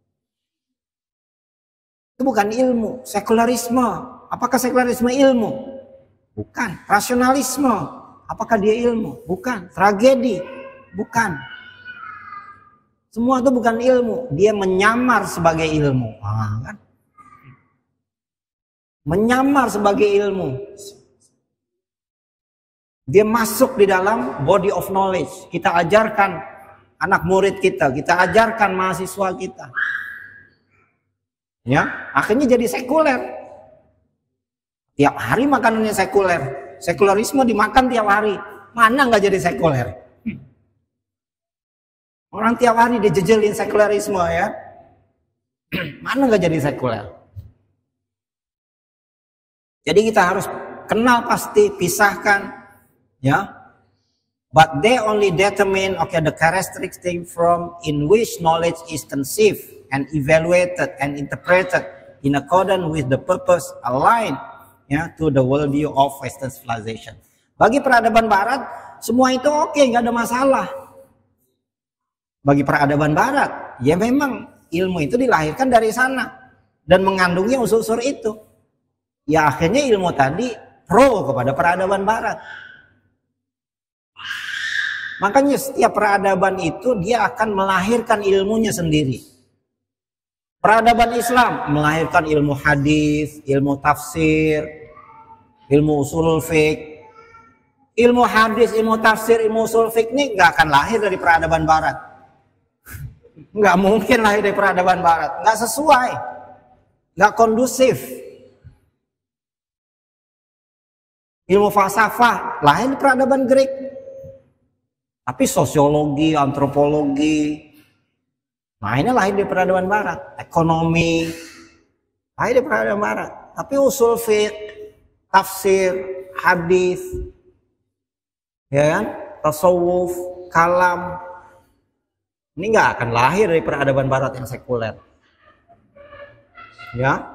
Itu bukan ilmu, sekularisme. Apakah sekularisme ilmu? Bukan. Rasionalisme. Apakah dia ilmu? Bukan. Tragedi? Bukan. Semua itu bukan ilmu. Dia menyamar sebagai ilmu. Kan? Menyamar sebagai ilmu. Dia masuk di dalam body of knowledge. Kita ajarkan anak murid kita ajarkan mahasiswa kita. Ya, akhirnya jadi sekuler. Tiap hari makanannya sekuler. Sekularisme dimakan tiap hari. Mana nggak jadi sekuler? Orang tiap hari dijejelin sekularisme ya. Mana nggak jadi sekuler? Jadi kita harus kenal pasti, pisahkan, ya. But they only determine the characteristic from in which knowledge is conceived and evaluated and interpreted in accordance with the purpose aligned to the worldview of Western civilization. Bagi peradaban Barat, semua itu oke, nggak ada masalah. Bagi peradaban Barat, ya memang ilmu itu dilahirkan dari sana dan mengandungi unsur-unsur itu. Ya akhirnya ilmu tadi pro kepada peradaban Barat. Makanya setiap peradaban itu dia akan melahirkan ilmunya sendiri. Peradaban Islam melahirkan ilmu hadis, ilmu tafsir, ilmu usulul fiqh. Ilmu hadis, ilmu tafsir, ilmu usulul fiqh ini nggak akan lahir dari peradaban Barat. Nggak mungkin lahir dari peradaban Barat. Nggak sesuai. Nggak kondusif. Ilmu falsafah lahir di peradaban Grek. Tapi sosiologi, antropologi, nah ini lahir di peradaban Barat. Ekonomi lahir di peradaban Barat. Tapi usul fiqh, tafsir, hadis, ya kan, tasawuf, kalam, ini nggak akan lahir dari peradaban Barat yang sekuler. Ya,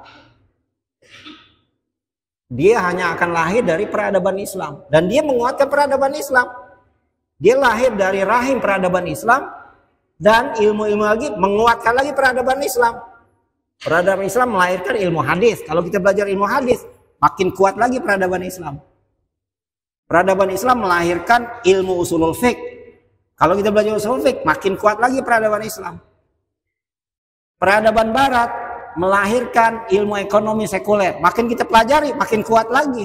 dia hanya akan lahir dari peradaban Islam dan dia menguatkan peradaban Islam. Dia lahir dari rahim peradaban Islam dan ilmu-ilmu lagi menguatkan lagi peradaban Islam. Peradaban Islam melahirkan ilmu hadis. Kalau kita belajar ilmu hadis, makin kuat lagi peradaban Islam. Peradaban Islam melahirkan ilmu usulul fiqh. Kalau kita belajar usulul fiqh, makin kuat lagi peradaban Islam. Peradaban Barat melahirkan ilmu ekonomi sekuler. Makin kita pelajari, makin kuat lagi.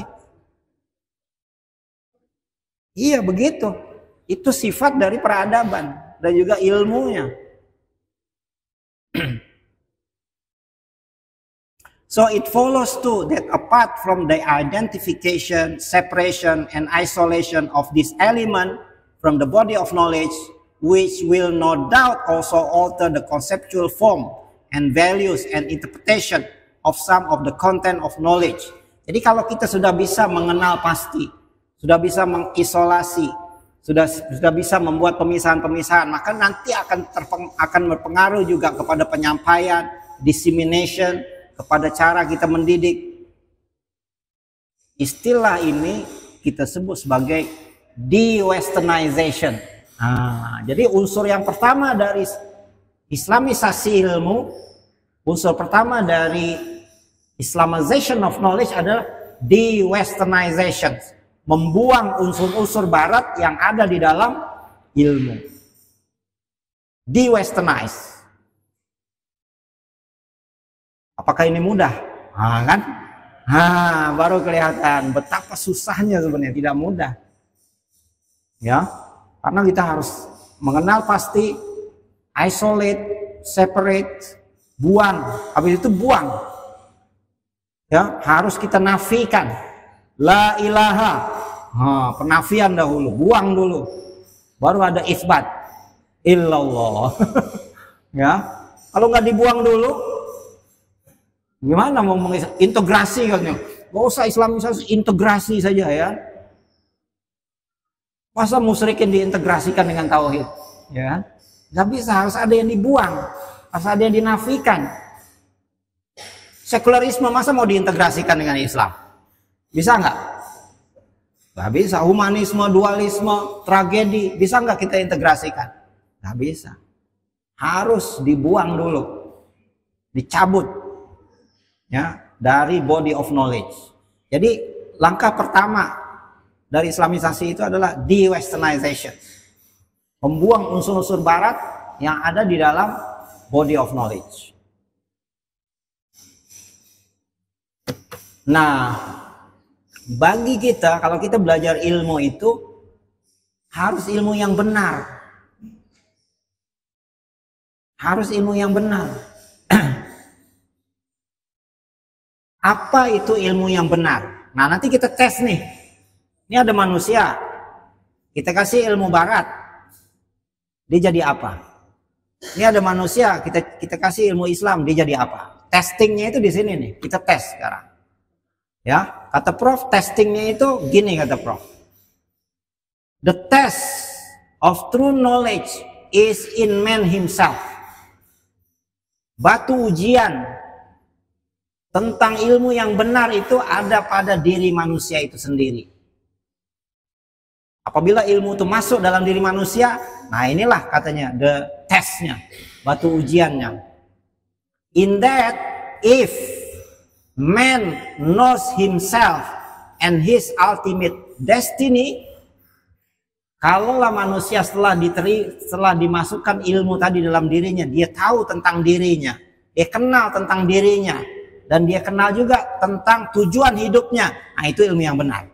Iya begitu. Itu sifat dari peradaban dan juga ilmunya. So it follows too that apart from the identification, separation, and isolation of this element from the body of knowledge, which will no doubt also alter the conceptual form and values and interpretation of some of the content of knowledge. Jadi kalau kita sudah bisa mengenal pasti, sudah bisa mengisolasi, sudah bisa membuat pemisahan-pemisahan, maka nanti akan berpengaruh juga kepada penyampaian, dissemination, kepada cara kita mendidik. Istilah ini kita sebut sebagai de-westernization. Jadi unsur yang pertama dari islamisasi ilmu, unsur pertama dari Islamization of knowledge adalah de-westernization. Membuang unsur-unsur barat yang ada di dalam ilmu. De-westernize. Apakah ini mudah? Kan? Baru kelihatan betapa susahnya sebenarnya, tidak mudah. Ya, karena kita harus mengenal pasti, isolate, separate, buang. Habis itu buang. Ya, harus kita nafikan. La ilaha. Penafian dahulu, buang dulu. Baru ada isbat. Illallah. Ya. Kalau nggak dibuang dulu, Gimana mau integrasi katanya? Gak usah Islamisasi, integrasi saja ya. Masa musyrikin diintegrasikan dengan tauhid? Ya, nggak bisa, harus ada yang dibuang, harus ada yang dinafikan. Sekularisme masa mau diintegrasikan dengan Islam? Bisa nggak? Nggak bisa. Humanisme, dualisme, tragedi, bisa nggak kita integrasikan? Nggak bisa. Harus dibuang dulu, dicabut ya dari body of knowledge. Jadi langkah pertama dari Islamisasi itu adalah de-westernization, membuang unsur-unsur barat yang ada di dalam body of knowledge. Nah, bagi kita kalau kita belajar ilmu itu harus ilmu yang benar. Harus ilmu yang benar. Apa itu ilmu yang benar? Nah, nanti kita tes nih. Ini ada manusia, kita kasih ilmu barat, dia jadi apa? Ini ada manusia, kita kasih ilmu Islam, dia jadi apa? Testingnya itu di sini nih, kita tes sekarang. Ya, kata Prof, testingnya itu gini kata Prof. The test of true knowledge is in man himself. Batu ujian tentang ilmu yang benar itu ada pada diri manusia itu sendiri. Apabila ilmu itu masuk dalam diri manusia, nah inilah katanya the testnya, batu ujiannya. In that, if man knows himself and his ultimate destiny, kalaulah manusia setelah dimasukkan ilmu tadi dalam dirinya, dia tahu tentang dirinya, dia kenal tentang dirinya, dan dia kenal juga tentang tujuan hidupnya. Nah, itu ilmu yang benar.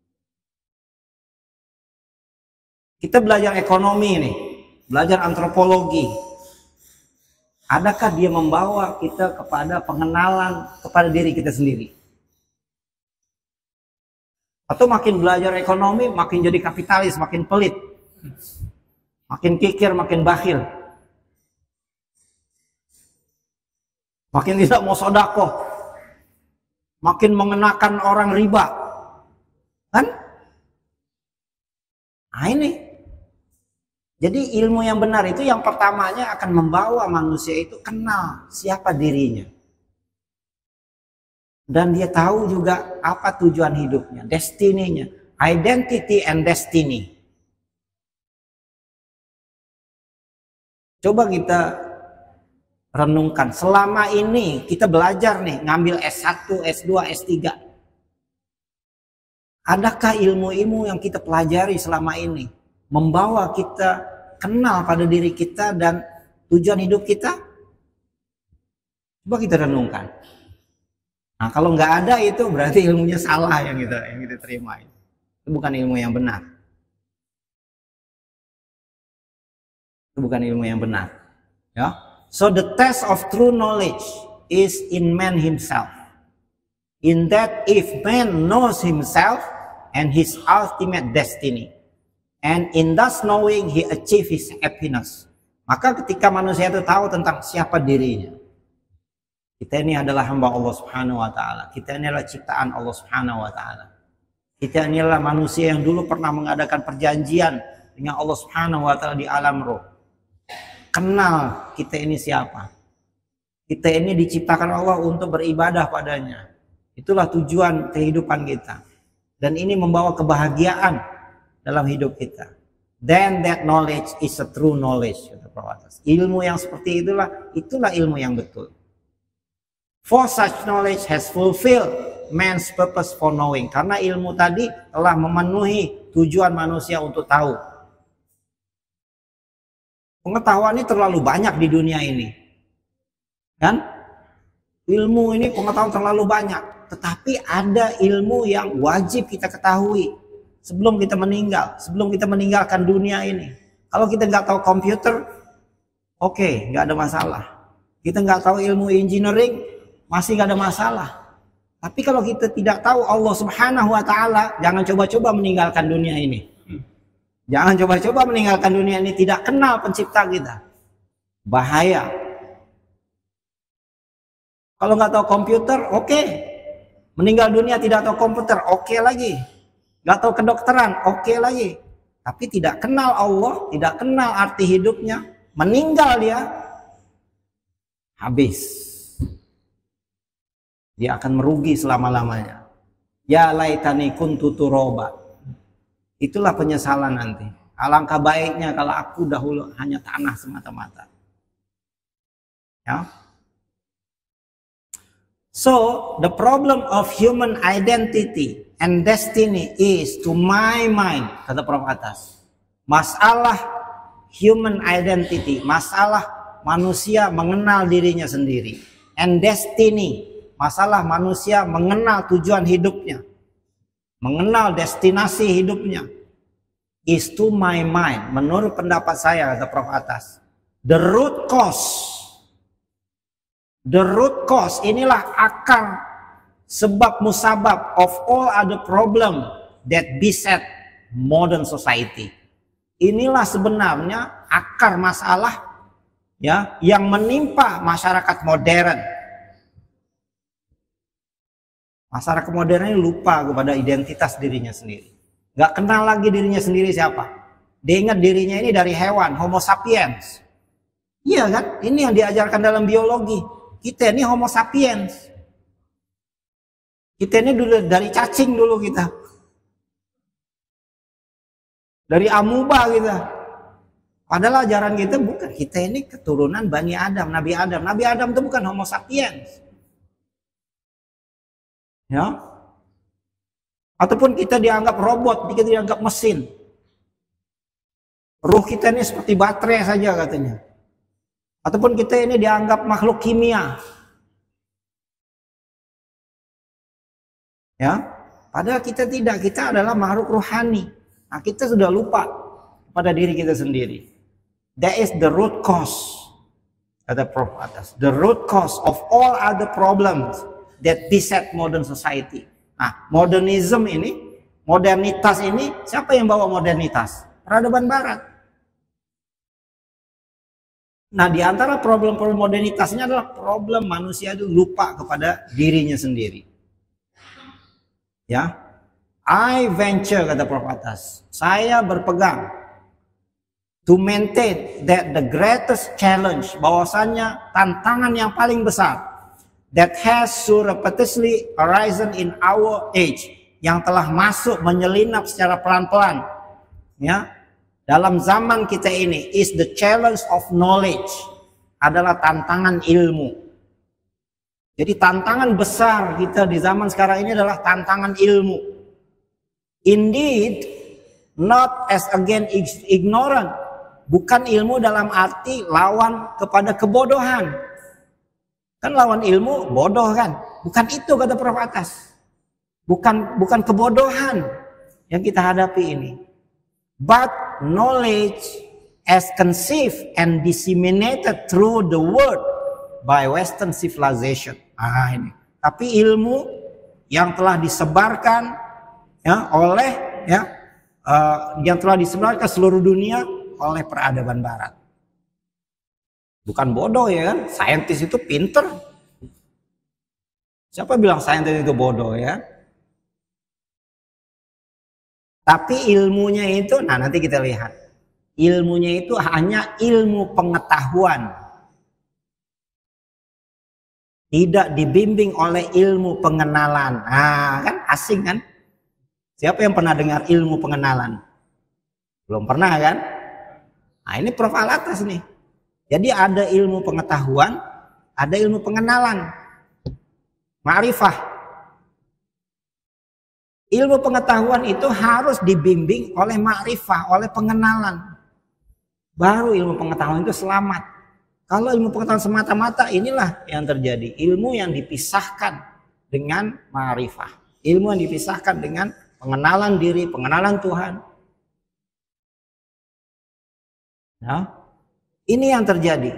Kita belajar ekonomi nih, belajar antropologi. Adakah dia membawa kita kepada pengenalan kepada diri kita sendiri? Atau makin belajar ekonomi, makin jadi kapitalis, makin pelit, makin kikir, makin bakhil, makin tidak mau sedekah, makin mengenakan orang riba, kan? Nah ini. Jadi ilmu yang benar itu yang pertamanya akan membawa manusia itu kenal siapa dirinya. Dan dia tahu juga apa tujuan hidupnya, destininya, identity and destiny. Coba kita renungkan, selama ini kita belajar nih, ngambil S1, S2, S3. Adakah ilmu-ilmu yang kita pelajari selama ini membawa kita kenal pada diri kita dan tujuan hidup kita? Coba kita renungkan. Nah, kalau nggak ada itu berarti ilmunya salah yang kita terima. Itu bukan ilmu yang benar. Itu bukan ilmu yang benar. Ya. So the test of true knowledge is in man himself. In that if man knows himself and his ultimate destiny, and in thus knowing he achieve his happiness. Maka ketika manusia itu tahu tentang siapa dirinya, kita ini adalah hamba Allah Subhanahu wa taala. Kita ini adalah ciptaan Allah Subhanahu wa taala. Kita ini adalah manusia yang dulu pernah mengadakan perjanjian dengan Allah Subhanahu wa taala di alam roh. Kenal kita ini siapa. Kita ini diciptakan Allah untuk beribadah padanya. Itulah tujuan kehidupan kita. Dan ini membawa kebahagiaan dalam hidup kita. Then that knowledge is a true knowledge. Ilmu yang seperti itulah ilmu yang betul. For such knowledge has fulfilled man's purpose for knowing. Karena ilmu tadi telah memenuhi tujuan manusia untuk tahu. Pengetahuan ini terlalu banyak di dunia ini. Kan? Ilmu ini pengetahuan terlalu banyak. Tetapi ada ilmu yang wajib kita ketahui sebelum kita meninggal, sebelum kita meninggalkan dunia ini. Kalau kita nggak tahu komputer, oke, nggak ada masalah. Kita nggak tahu ilmu engineering, masih nggak ada masalah. Tapi kalau kita tidak tahu Allah Subhanahu wa taala, jangan coba-coba meninggalkan dunia ini. Jangan coba-coba meninggalkan dunia ini, tidak kenal pencipta kita. Bahaya. Kalau nggak tahu komputer, oke. Meninggal dunia tidak tahu komputer, oke lagi. Nggak tahu kedokteran, oke lagi. Tapi tidak kenal Allah, tidak kenal arti hidupnya, meninggal dia, habis. Dia akan merugi selama-lamanya. Ya laitani kuntu turoba. Itulah penyesalan nanti. Alangkah baiknya kalau aku dahulu hanya tanah semata-mata. Ya. So, the problem of human identity and destiny is, to my mind, kata Prof. Atas, masalah human identity, masalah manusia mengenal dirinya sendiri, and destiny, masalah manusia mengenal tujuan hidupnya, mengenal destinasi hidupnya, is, to my mind, menurut pendapat saya, kata Prof. Atas, the root cause. The root cause, inilah akar, sebab musabab of all other problem that beset modern society. Inilah sebenarnya akar masalah, ya, yang menimpa masyarakat modern. Masyarakat modern ini lupa kepada identitas dirinya sendiri. Gak kenal lagi dirinya sendiri siapa. Dia ingat dirinya ini dari hewan, Homo sapiens. Iya kan? Ini yang diajarkan dalam biologi. Kita ini Homo sapiens. Kita ini dulu dari cacing dulu kita. Dari amuba kita. Padahal ajaran kita bukan. Kita ini keturunan Bani Adam, Nabi Adam. Nabi Adam itu bukan Homo sapiens. Ya. Ataupun kita dianggap robot, kita dianggap mesin. Ruh kita ini seperti baterai saja katanya. Ataupun kita ini dianggap makhluk kimia. Ya, padahal kita tidak, kita adalah makhluk rohani. Nah, kita sudah lupa pada diri kita sendiri. That is the root cause, kata Prof. Atas. The root cause of all other problems that beset modern society. Nah, modernism ini, modernitas ini, siapa yang bawa modernitas? Peradaban Barat. Nah, di antara problem-problem modernitasnya adalah problem manusia itu lupa kepada dirinya sendiri. Ya, I venture, kata Prof. Atas, saya berpegang to maintain that the greatest challenge, bahwasannya tantangan yang paling besar that has surreptitiously arisen in our age, yang telah masuk menyelinap secara pelan-pelan, ya, dalam zaman kita ini, is the challenge of knowledge, adalah tantangan ilmu. Jadi tantangan besar kita di zaman sekarang ini adalah tantangan ilmu. Indeed, not as against ignorant, bukan ilmu dalam arti lawan kepada kebodohan. Kan lawan ilmu bodoh kan? Bukan itu, kata Prof. Atas. Bukan kebodohan yang kita hadapi ini. But knowledge as conceived and disseminated through the world by Western civilization. Ah, ini. Tapi ilmu yang telah disebarkan, ya, oleh, ya, yang telah disebarkan ke seluruh dunia oleh peradaban Barat. Bukan bodoh, ya kan? Saintis itu pinter. Siapa bilang saintis itu bodoh, ya? Tapi ilmunya itu, nah nanti kita lihat. Ilmunya itu hanya ilmu pengetahuan. Tidak dibimbing oleh ilmu pengenalan. Nah, kan asing kan? Siapa yang pernah dengar ilmu pengenalan? Belum pernah kan? Nah, ini Prof. Atas nih. Jadi ada ilmu pengetahuan, ada ilmu pengenalan. Ma'rifah. Ilmu pengetahuan itu harus dibimbing oleh ma'rifah, oleh pengenalan. Baru ilmu pengetahuan itu selamat. Kalau ilmu pengetahuan semata-mata, inilah yang terjadi. Ilmu yang dipisahkan dengan ma'rifah. Ilmu yang dipisahkan dengan pengenalan diri, pengenalan Tuhan. Nah, ini yang terjadi.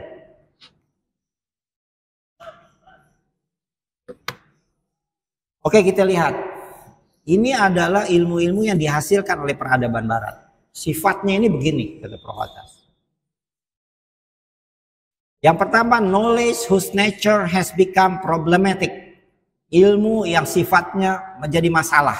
Oke, kita lihat. Ini adalah ilmu-ilmu yang dihasilkan oleh peradaban Barat. Sifatnya ini begini, kata Prof. Atas. Yang pertama, knowledge whose nature has become problematic. Ilmu yang sifatnya menjadi masalah.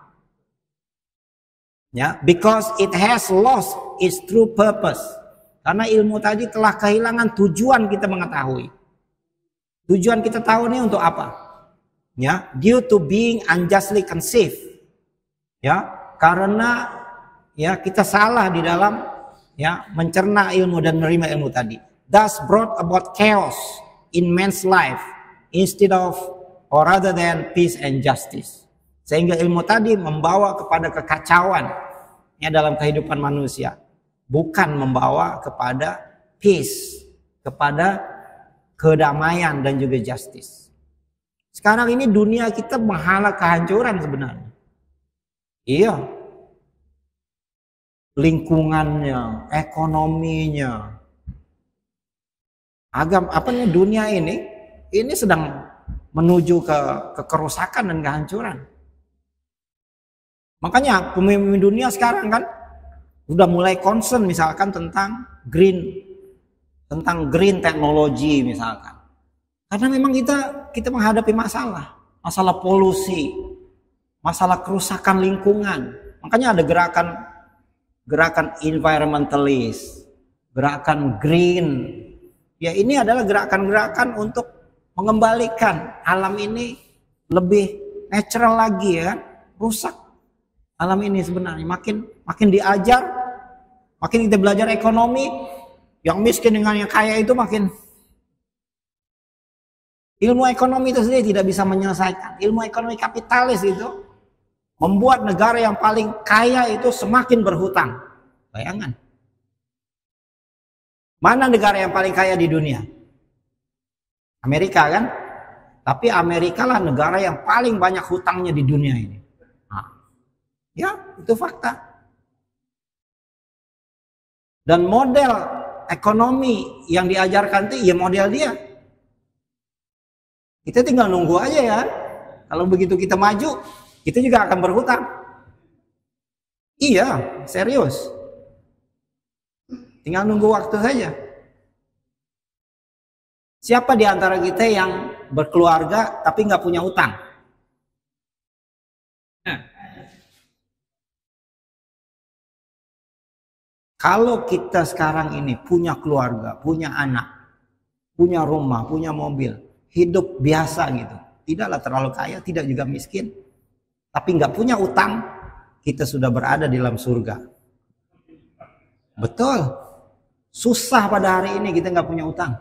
Ya, because it has lost its true purpose. Karena ilmu tadi telah kehilangan tujuan kita mengetahui. Tujuan kita tahu ini untuk apa? Ya, due to being unjustly conceived. Ya, karena ya kita salah di dalam ya mencerna ilmu dan menerima ilmu tadi. Thus brought about chaos in man's life instead of or rather than peace and justice. Sehingga ilmu tadi membawa kepada kekacauan ya dalam kehidupan manusia, bukan membawa kepada peace, kepada kedamaian dan juga justice. Sekarang ini dunia kita menghala kehancuran sebenarnya. Iya. Lingkungannya, ekonominya, dunia ini sedang menuju ke kerusakan dan kehancuran. Makanya pemimpin dunia sekarang kan udah mulai concern misalkan tentang green teknologi misalkan. Karena memang kita menghadapi masalah polusi, masalah kerusakan lingkungan. Makanya ada gerakan environmentalist, gerakan green. Ya, ini adalah gerakan-gerakan untuk mengembalikan alam ini lebih natural lagi ya. Rusak alam ini sebenarnya. Makin diajar, makin kita belajar ekonomi, yang miskin dengan yang kaya itu makin. Ilmu ekonomi itu sendiri tidak bisa menyelesaikan. Ilmu ekonomi kapitalis itu membuat negara yang paling kaya itu semakin berhutang. Bayangkan. Mana negara yang paling kaya di dunia? Amerika kan? Tapi Amerika lah negara yang paling banyak hutangnya di dunia ini. Nah, ya, itu fakta. Dan model ekonomi yang diajarkan itu ya model dia. Kita tinggal nunggu aja ya. Kalau begitu kita maju, kita juga akan berhutang. Iya, serius. Tinggal nunggu waktu saja. Siapa di antara kita yang berkeluarga tapi nggak punya utang? Kalau kita sekarang ini punya keluarga, punya anak, punya rumah, punya mobil, hidup biasa gitu, tidaklah terlalu kaya, tidak juga miskin, tapi nggak punya utang, kita sudah berada di dalam surga. Betul. Susah pada hari ini kita nggak punya utang.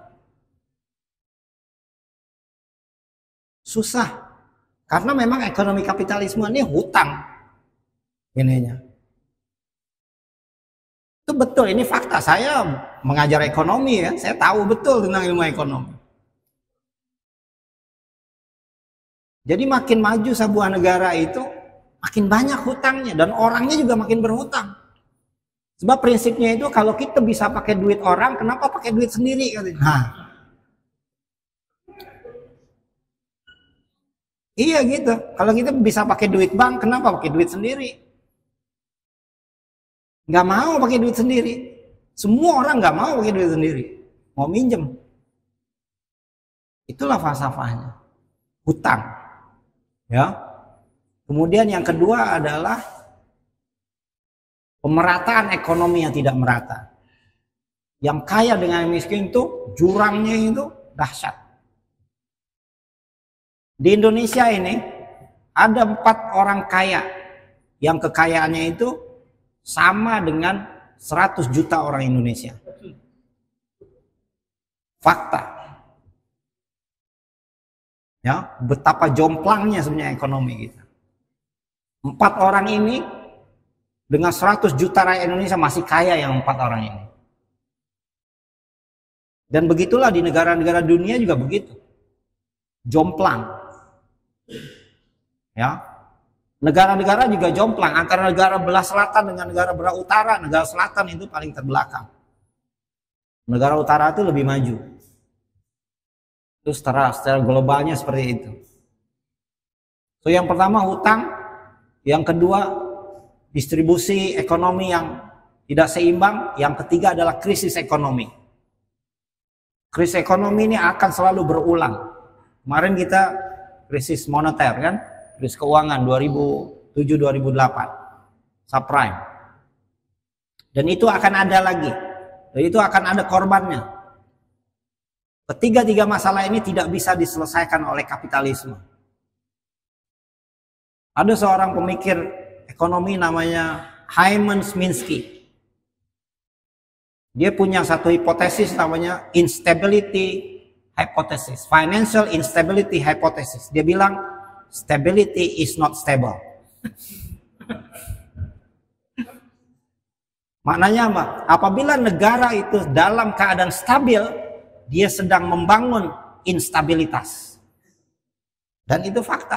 Susah. Karena memang ekonomi kapitalisme ini hutang. Ininya. Itu betul, ini fakta. Saya mengajar ekonomi ya, saya tahu betul tentang ilmu ekonomi. Jadi makin maju sebuah negara itu, makin banyak hutangnya dan orangnya juga makin berhutang. Sebab prinsipnya itu kalau kita bisa pakai duit orang, kenapa pakai duit sendiri? Nah, iya gitu. Kalau kita bisa pakai duit bank, kenapa pakai duit sendiri? Nggak mau pakai duit sendiri. Semua orang nggak mau pakai duit sendiri. Mau minjem. Itulah falsafahnya. Hutang. Ya. Kemudian yang kedua adalah pemerataan ekonomi yang tidak merata. Yang kaya dengan yang miskin itu jurangnya itu dahsyat. Di Indonesia ini ada 4 orang kaya yang kekayaannya itu sama dengan 100 juta orang Indonesia. Fakta. Ya, betapa jomplangnya sebenarnya ekonomi kita. 4 orang ini dengan 100 juta rakyat Indonesia masih kaya yang 4 orang ini. Dan begitulah di negara-negara dunia juga begitu. Jomplang. Ya. Negara-negara juga jomplang. Antara negara belah selatan dengan negara belah utara, negara selatan itu paling terbelakang. Negara utara itu lebih maju. Itu secara globalnya seperti itu. So, yang pertama hutang, yang kedua distribusi ekonomi yang tidak seimbang, yang ketiga adalah krisis ekonomi. Krisis ekonomi ini akan selalu berulang. Kemarin kita krisis moneter kan, krisis keuangan 2007-2008, subprime. Dan itu akan ada lagi. Dan itu akan ada korbannya. Ketiga-tiga masalah ini tidak bisa diselesaikan oleh kapitalisme. Ada seorang pemikir ekonomi namanya Hyman Minsky. Dia punya satu hipotesis namanya instability hypothesis, financial instability hypothesis. Dia bilang stability is not stable. Maknanya apa? Apabila negara itu dalam keadaan stabil, dia sedang membangun instabilitas. Dan itu fakta.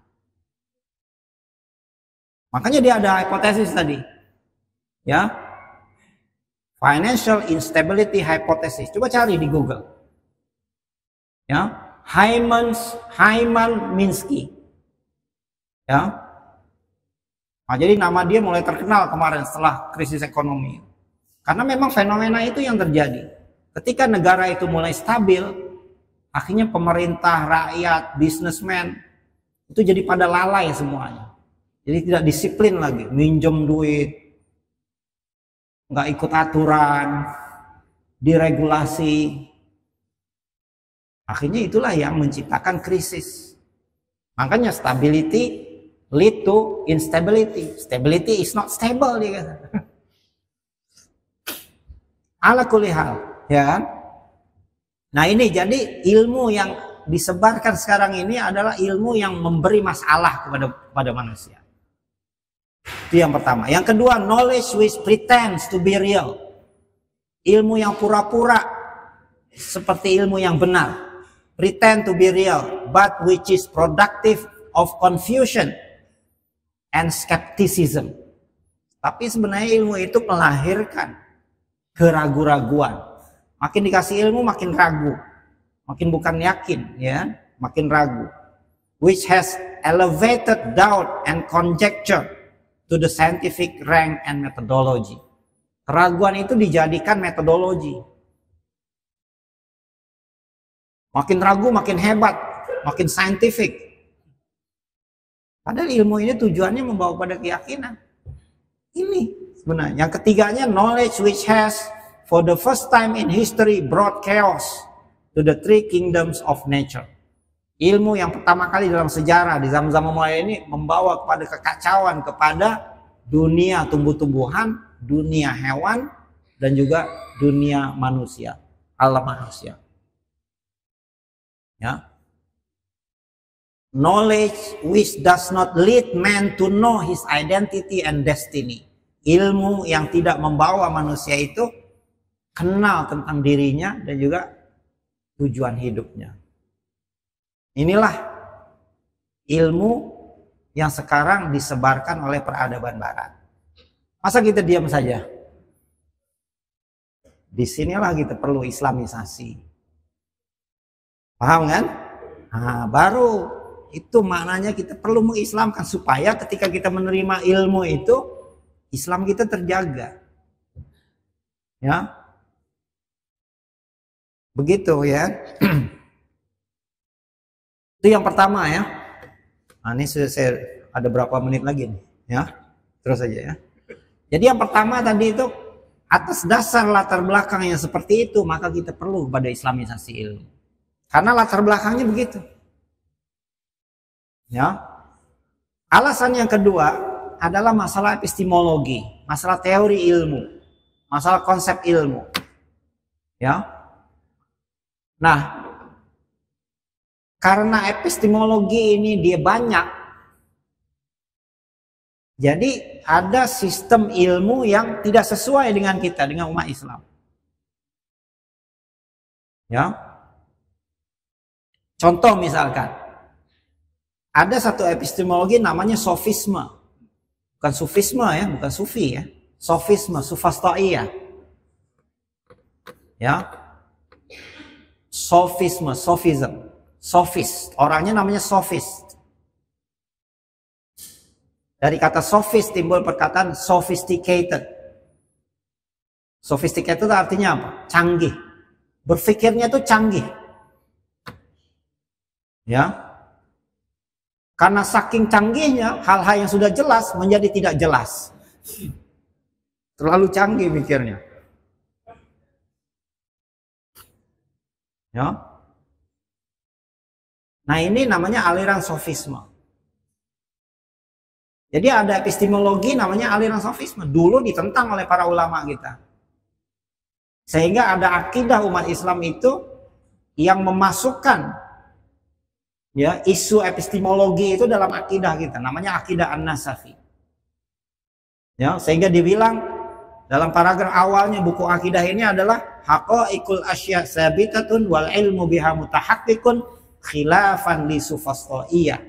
Makanya dia ada hipotesis tadi. Ya. Financial instability hypothesis. Coba cari di Google. Ya. Hyman Minsky. Ya. Nah, jadi nama dia mulai terkenal kemarin setelah krisis ekonomi. Karena memang fenomena itu yang terjadi. Ketika negara itu mulai stabil, akhirnya pemerintah, rakyat, bisnismen itu jadi pada lalai semuanya. Jadi tidak disiplin lagi, minjem duit, nggak ikut aturan, diregulasi. Akhirnya itulah yang menciptakan krisis. Makanya stability lead to instability. Stability is not stable, dia kata. Ala kulli hal, ya kan? Nah ini jadi ilmu yang disebarkan sekarang ini adalah ilmu yang memberi masalah kepada manusia. Itu yang pertama. Yang kedua, knowledge which pretends to be real. Ilmu yang pura-pura seperti ilmu yang benar. Pretend to be real, but which is productive of confusion and skepticism. Tapi sebenarnya ilmu itu melahirkan keraguan-raguan. Makin dikasih ilmu makin ragu. Makin bukan yakin, ya, makin ragu. Which has elevated doubt and conjecture to the scientific rank and methodology. Keraguan itu dijadikan metodologi. Makin ragu makin hebat, makin scientific. Padahal ilmu ini tujuannya membawa pada keyakinan. Ini sebenarnya. Yang ketiganya, knowledge which has for the first time in history brought chaos to the three kingdoms of nature. Ilmu yang pertama kali dalam sejarah di zaman-zaman mulai ini membawa kepada kekacauan kepada dunia tumbuh-tumbuhan, dunia hewan, dan juga dunia manusia, alam manusia. Ya. Knowledge which does not lead man to know his identity and destiny. Ilmu yang tidak membawa manusia itu kenal tentang dirinya dan juga tujuan hidupnya. Inilah ilmu yang sekarang disebarkan oleh peradaban barat. Masa kita diam saja? Disinilah kita perlu islamisasi. Paham kan? Nah, baru itu maknanya kita perlu mengislamkan supaya ketika kita menerima ilmu itu, Islam kita terjaga. Ya. Begitu ya. Itu yang pertama ya. Nah, ini saya ada berapa menit lagi nih, ya. Terus aja ya. Jadi yang pertama tadi itu atas dasar latar belakang yang seperti itu, maka kita perlu pada islamisasi ilmu. Karena latar belakangnya begitu. Ya. Alasan yang kedua adalah masalah epistemologi, masalah teori ilmu, masalah konsep ilmu. Ya. Nah, karena epistemologi ini dia banyak, jadi ada sistem ilmu yang tidak sesuai dengan kita, dengan umat Islam. Ya, contoh misalkan, ada satu epistemologi namanya sofisme, bukan sufisme ya, bukan sufi ya, sofisme, sufastaiyah. Ya, sofisme, sofism. Sophist, orangnya namanya sophist. Dari kata sophist timbul perkataan sophisticated. Sophisticated artinya apa? Canggih, berpikirnya itu canggih. Ya. Karena saking canggihnya, hal-hal yang sudah jelas menjadi tidak jelas. Terlalu canggih mikirnya. Ya. Nah, ini namanya aliran sofisme. Jadi ada epistemologi namanya aliran sofisme. Dulu ditentang oleh para ulama kita. Sehingga ada akidah umat Islam itu yang memasukkan ya isu epistemologi itu dalam akidah kita, namanya akidah An-Nasafi. Ya, sehingga dibilang dalam paragraf awalnya buku akidah ini adalah haqaiqul asya sabitatun wal ilmu biha mutahaqqiqun khilafan li sufasta'iyah.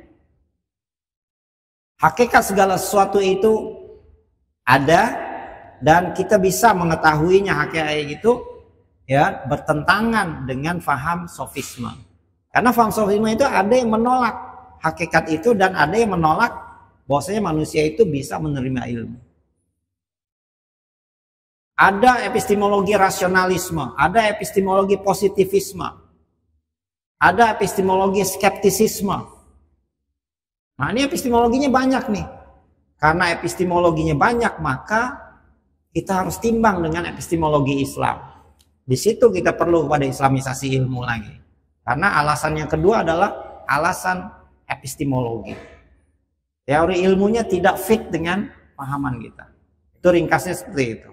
Hakikat segala sesuatu itu ada dan kita bisa mengetahuinya hakikat itu ya bertentangan dengan faham sofisme. Karena faham sofisme itu ada yang menolak hakikat itu dan ada yang menolak bahwasanya manusia itu bisa menerima ilmu. Ada epistemologi rasionalisme, ada epistemologi positivisme, ada epistemologi skeptisisme. Nah, ini epistemologinya banyak nih. Karena epistemologinya banyak, maka kita harus timbang dengan epistemologi Islam. Di situ kita perlu pada islamisasi ilmu lagi. Karena alasan yang kedua adalah alasan epistemologi. Teori ilmunya tidak fit dengan pahaman kita. Itu ringkasnya seperti itu.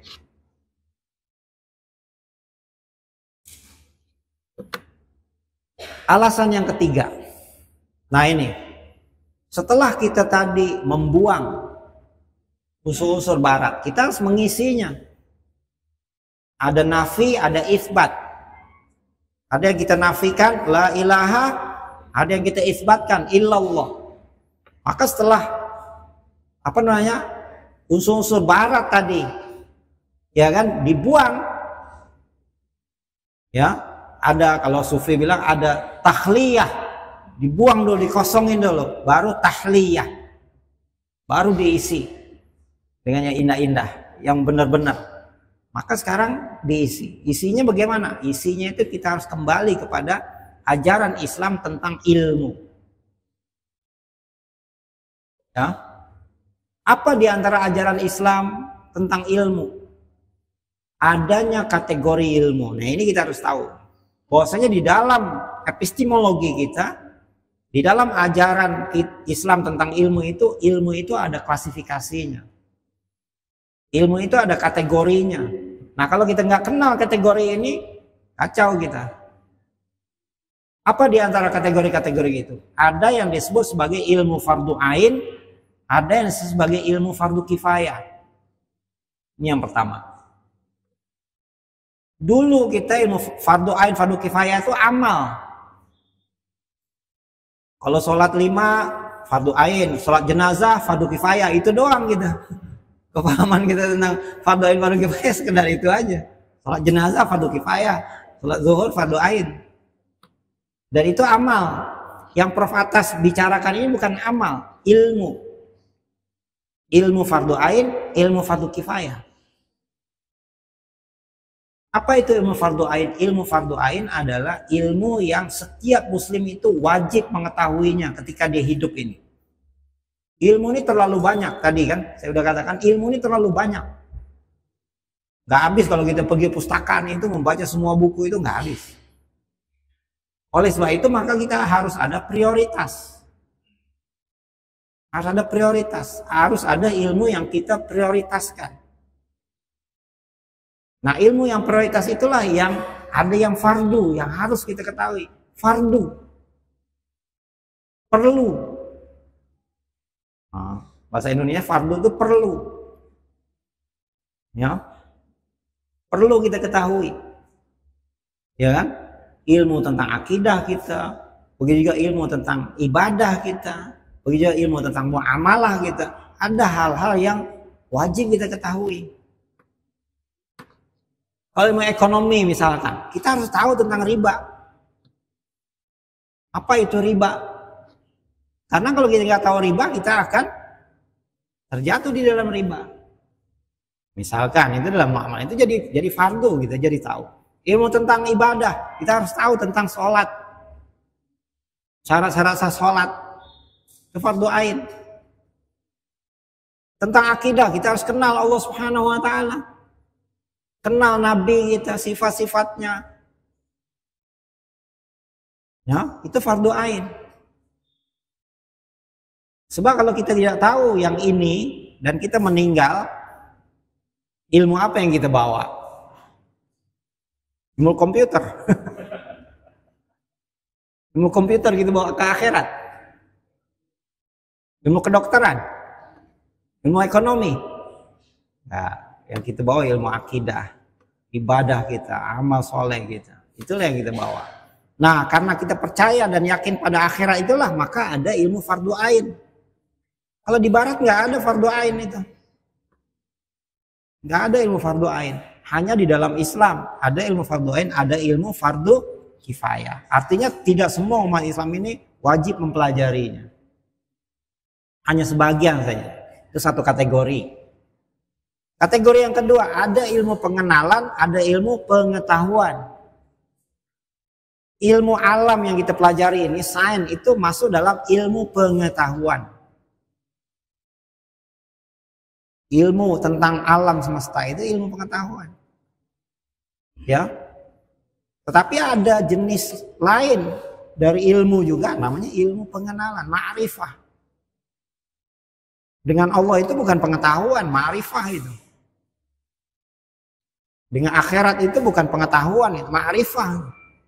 Alasan yang ketiga. Nah ini. Setelah kita tadi membuang unsur-unsur barat, kita harus mengisinya. Ada nafi, ada isbat. Ada yang kita nafikan la ilaha, ada yang kita isbatkan illallah. Maka setelah unsur-unsur barat tadi ya kan dibuang, ya ada, kalau sufi bilang ada tahliyah, dibuang dulu, dikosongin dulu, baru tahliyah, baru diisi dengan yang indah-indah, yang benar-benar. Maka sekarang diisi. Isinya bagaimana? Isinya itu kita harus kembali kepada ajaran Islam tentang ilmu. Ya. Apa di antara ajaran Islam tentang ilmu? Adanya kategori ilmu. Nah, ini kita harus tahu. Bahwasanya di dalam epistemologi kita, di dalam ajaran Islam tentang ilmu itu ada klasifikasinya. Ilmu itu ada kategorinya. Nah, kalau kita nggak kenal kategori ini, kacau kita. Apa di antara kategori-kategori itu? Ada yang disebut sebagai ilmu fardu ain, ada yang disebut sebagai ilmu fardu kifayah. Ini yang pertama. Dulu kita ilmu fardu ain, fardu kifayah itu amal. Kalau sholat 5 fardu ain, sholat jenazah fardu kifayah, itu doang kita. Kepahaman kita tentang fardu ain, fardu kifayah sekedar itu aja. Sholat jenazah fardu kifayah, sholat zuhur fardu ain. Dan itu amal. Yang Prof Atas bicarakan ini bukan amal, ilmu. Ilmu fardu ain, ilmu fardu kifayah. Apa itu ilmu fardu ain? Ilmu fardu ain adalah ilmu yang setiap muslim itu wajib mengetahuinya ketika dia hidup ini. Ilmu ini terlalu banyak tadi kan, saya udah katakan ilmu ini terlalu banyak. Gak habis kalau kita pergi pustakaan itu membaca semua buku itu gak habis. Oleh sebab itu maka kita harus ada prioritas. Harus ada prioritas, harus ada ilmu yang kita prioritaskan. Nah, ilmu yang prioritas itulah yang ada yang fardu, yang harus kita ketahui. Fardu. Perlu. Bahasa Indonesia fardu itu perlu. Ya. Perlu kita ketahui. Ya kan? Ilmu tentang akidah kita, begitu juga ilmu tentang ibadah kita, begitu juga ilmu tentang muamalah kita. Ada hal-hal yang wajib kita ketahui. Kalau ilmu ekonomi misalkan, kita harus tahu tentang riba. Apa itu riba? Karena kalau kita nggak tahu riba, kita akan terjatuh di dalam riba. Misalkan itu dalam muamalah itu jadi fardu, kita jadi tahu. Ilmu tentang ibadah, kita harus tahu tentang sholat. Cara-cara sah sholat, itu fardu ain. Tentang akidah, kita harus kenal Allah Subhanahu wa Ta'ala. Kenal Nabi kita, sifat-sifatnya. Ya, itu fardu ain. Sebab kalau kita tidak tahu yang ini dan kita meninggal, ilmu apa yang kita bawa? Ilmu komputer. Ilmu komputer kita bawa ke akhirat. Ilmu kedokteran. Ilmu ekonomi. Nah, yang kita bawa ilmu akidah, ibadah kita, amal soleh kita. Itulah yang kita bawa. Nah, karena kita percaya dan yakin pada akhirat itulah, maka ada ilmu fardu ain. Kalau di barat nggak ada fardu ain itu. Nggak ada ilmu fardu ain. Hanya di dalam Islam ada ilmu fardu ain, ada ilmu fardu kifayah. Artinya tidak semua umat Islam ini wajib mempelajarinya. Hanya sebagian saja. Itu satu kategori. Kategori yang kedua, ada ilmu pengenalan, ada ilmu pengetahuan. Ilmu alam yang kita pelajari ini, sains, itu masuk dalam ilmu pengetahuan. Ilmu tentang alam semesta itu ilmu pengetahuan. Ya. Tetapi ada jenis lain dari ilmu juga, namanya ilmu pengenalan, ma'rifah. Dengan Allah itu bukan pengetahuan, ma'rifah itu. Dengan akhirat itu bukan pengetahuan, itu ma'rifah.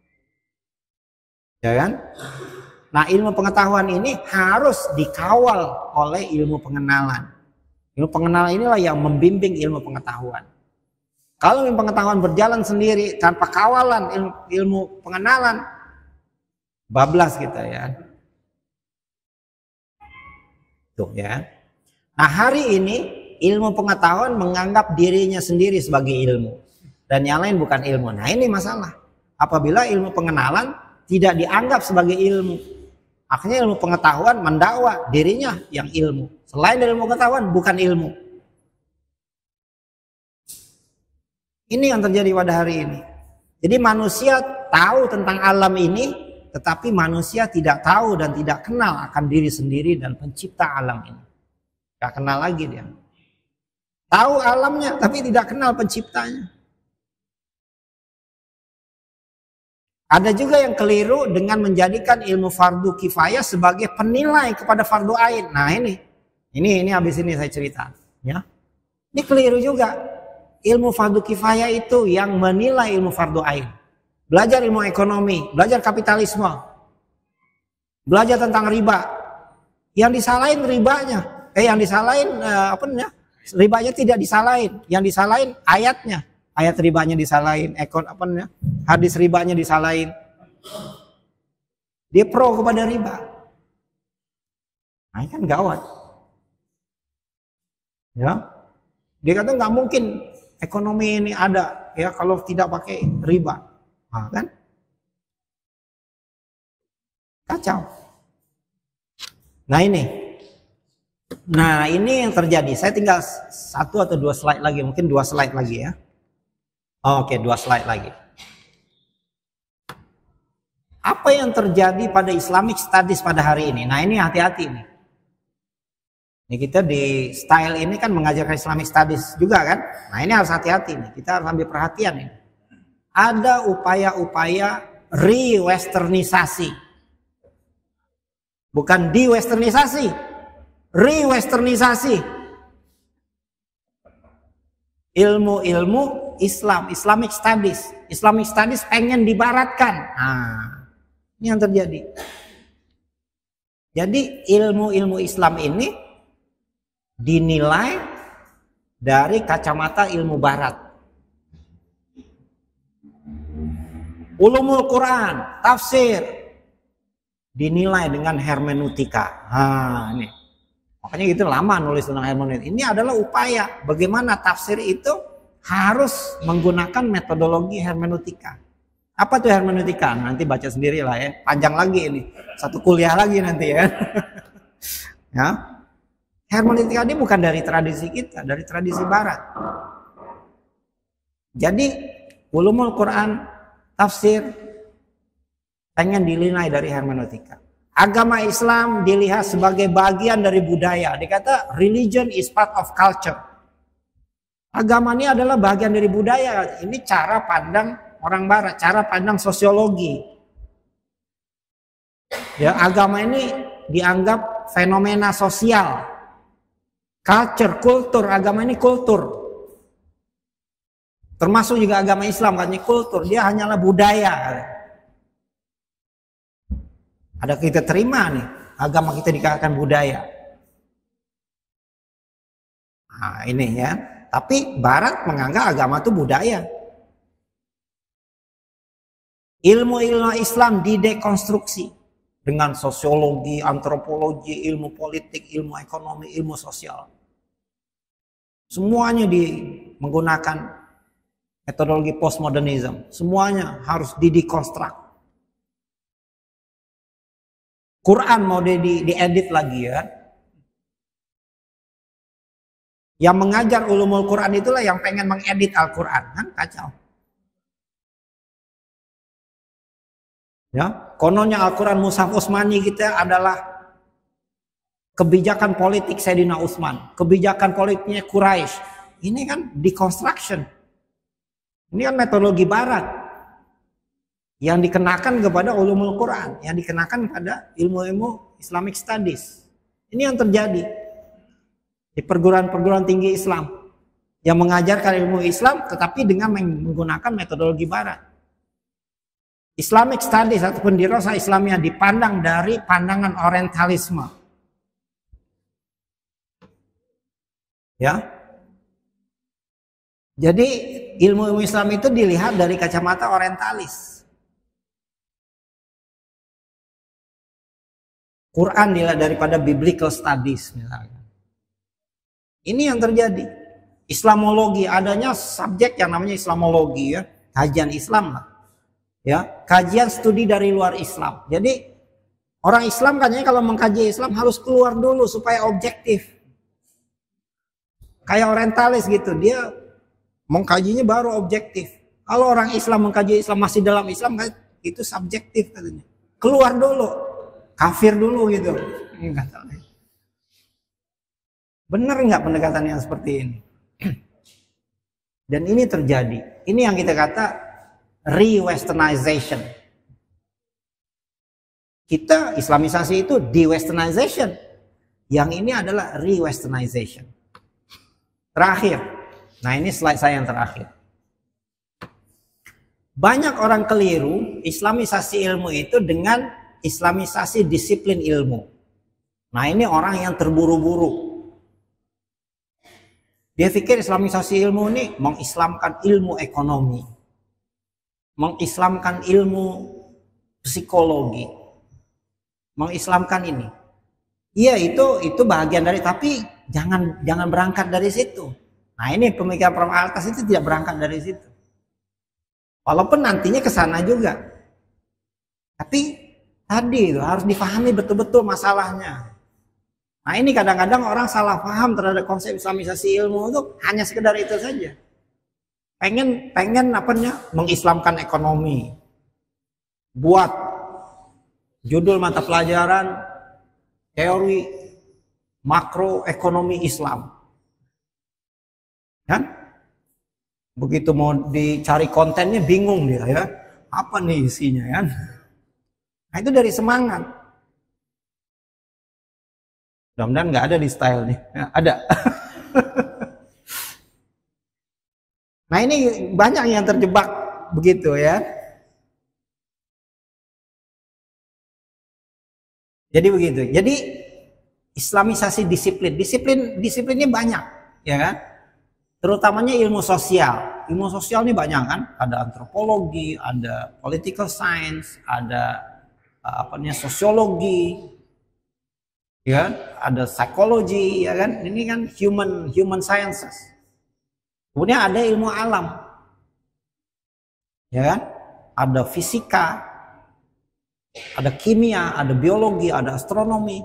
Ya kan? Nah, ilmu pengetahuan ini harus dikawal oleh ilmu pengenalan. Ilmu pengenalan inilah yang membimbing ilmu pengetahuan. Kalau ilmu pengetahuan berjalan sendiri tanpa kawalan ilmu pengenalan, bablas kita ya. Tuh ya. Nah, hari ini ilmu pengetahuan menganggap dirinya sendiri sebagai ilmu dan yang lain bukan ilmu. Nah, ini masalah. Apabila ilmu pengenalan tidak dianggap sebagai ilmu, akhirnya ilmu pengetahuan mendakwa dirinya yang ilmu. Selain dari ilmu pengetahuan bukan ilmu. Ini yang terjadi pada hari ini. Jadi manusia tahu tentang alam ini, tetapi manusia tidak tahu dan tidak kenal akan diri sendiri dan pencipta alam ini. Gak kenal lagi dia. Tahu alamnya tapi tidak kenal penciptanya. Ada juga yang keliru dengan menjadikan ilmu fardu kifayah sebagai penilai kepada fardu ain. Nah, ini habis ini saya cerita, ya. Ini keliru juga. Ilmu fardu kifayah itu yang menilai ilmu fardu ain. Belajar ilmu ekonomi, belajar kapitalisme, belajar tentang riba. Yang disalahin ribanya, ribanya tidak disalahin. Yang disalahin ayatnya. Ayat ribanya disalahin, hadis ribanya disalahin. Dia pro kepada riba. Nah, ini kan gawat. Ya, dia kata nggak mungkin ekonomi ini ada ya kalau tidak pakai riba. Nah, kan? Kacau. Nah ini yang terjadi. Saya tinggal 1 atau 2 slide lagi, mungkin 2 slide lagi ya. Oke, 2 slide lagi. Apa yang terjadi pada Islamic Studies pada hari ini? Nah, ini hati-hati nih. Ini kita di style ini kan mengajarkan Islamic Studies juga kan? Nah, ini harus hati-hati nih. Kita harus ambil perhatian nih. Ada upaya-upaya re-westernisasi. Bukan di-westernisasi. Re-westernisasi. Ilmu-ilmu Islam, Islamic Studies. Islamic Studies pengen dibaratkan. Nah, ini yang terjadi. Jadi ilmu-ilmu Islam ini dinilai dari kacamata ilmu barat. Ulumul Quran, tafsir dinilai dengan hermeneutika. Nah, ini. Makanya gitu lama nulis tentang hermeneutika. Ini adalah upaya bagaimana tafsir itu harus menggunakan metodologi hermeneutika. Apa tuh hermeneutika? Nanti baca sendiri lah ya. Panjang lagi ini. 1 kuliah lagi nanti ya. Ya. Hermeneutika ini bukan dari tradisi kita, dari tradisi barat. Jadi ulumul Quran, tafsir, pengen dinilai dari hermeneutika. Agama Islam dilihat sebagai bagian dari budaya. Dikata religion is part of culture. Agama ini adalah bagian dari budaya. Ini cara pandang orang barat, cara pandang sosiologi. Ya, agama ini dianggap fenomena sosial. Culture, kultur, agama ini kultur. Termasuk juga agama Islam, katanya kultur, dia hanyalah budaya. Ada kita terima nih, agama kita dikatakan budaya. Nah ini ya, tapi Barat menganggap agama itu budaya. Ilmu-ilmu Islam didekonstruksi dengan sosiologi, antropologi, ilmu politik, ilmu ekonomi, ilmu sosial. Semuanya menggunakan metodologi postmodernism. Semuanya harus didekonstruk. Quran mau diedit lagi ya. Yang mengajar ulumul Quran itulah yang pengen mengedit Al-Quran, kan kacau. Ya, kononnya Al-Quran Mushaf Utsmani kita adalah kebijakan politik Sayyidina Utsman, kebijakan politiknya Quraisy. Ini kan deconstruction. Ini kan metodologi Barat yang dikenakan kepada ulumul Quran, yang dikenakan pada ilmu-ilmu Islamic Studies. Ini yang terjadi di perguruan-perguruan tinggi Islam yang mengajarkan ilmu Islam tetapi dengan menggunakan metodologi Barat. Islamic Studies ataupun dirasah Islamiyah dipandang dari pandangan Orientalisme. Ya. Jadi ilmu Islam itu dilihat dari kacamata orientalis. Quran dilihat daripada biblical studies misalnya. Ini yang terjadi. Islamologi, adanya subjek yang namanya Islamologi ya, kajian Islam lah. Ya, kajian studi dari luar Islam. Jadi orang Islam katanya kalau mengkaji Islam harus keluar dulu supaya objektif. Kayak orientalis gitu, dia mengkajinya baru objektif. Kalau orang Islam mengkaji Islam masih dalam Islam itu subjektif katanya. Keluar dulu. Kafir dulu gitu. Benar nggak pendekatan yang seperti ini? Dan ini terjadi. Ini yang kita kata re-westernization. Kita islamisasi itu de-westernization. Yang ini adalah re-westernization. Terakhir. Nah ini slide saya yang terakhir. Banyak orang keliru islamisasi ilmu itu dengan islamisasi disiplin ilmu. Nah ini orang yang terburu-buru. Dia pikir islamisasi ilmu ini mengislamkan ilmu ekonomi, mengislamkan ilmu psikologi, mengislamkan ini. Iya itu bahagian dari, tapi jangan berangkat dari situ. Nah ini pemikiran Prof. Altas itu tidak berangkat dari situ. Walaupun nantinya ke sana juga. Tapi tadi itu harus dipahami betul-betul masalahnya. Nah ini kadang-kadang orang salah paham terhadap konsep islamisasi ilmu itu hanya sekedar itu saja. Pengen mengislamkan ekonomi. Buat judul mata pelajaran teori makroekonomi Islam. Kan? Begitu mau dicari kontennya bingung dia ya. Apa nih isinya kan? Nah itu dari semangat. Mudah-mudahan nggak ada di style nih. Ya, ada. Nah ini banyak yang terjebak begitu ya. Jadi begitu. Jadi islamisasi disiplinnya banyak, ya kan? Terutamanya ilmu sosial. Ilmu sosial ini banyak kan? Ada antropologi, ada political science, ada sosiologi, ya, ada psikologi, ya kan? Ini kan human sciences. Kemudian ada ilmu alam, ya kan? Ada fisika, ada kimia, ada biologi, ada astronomi,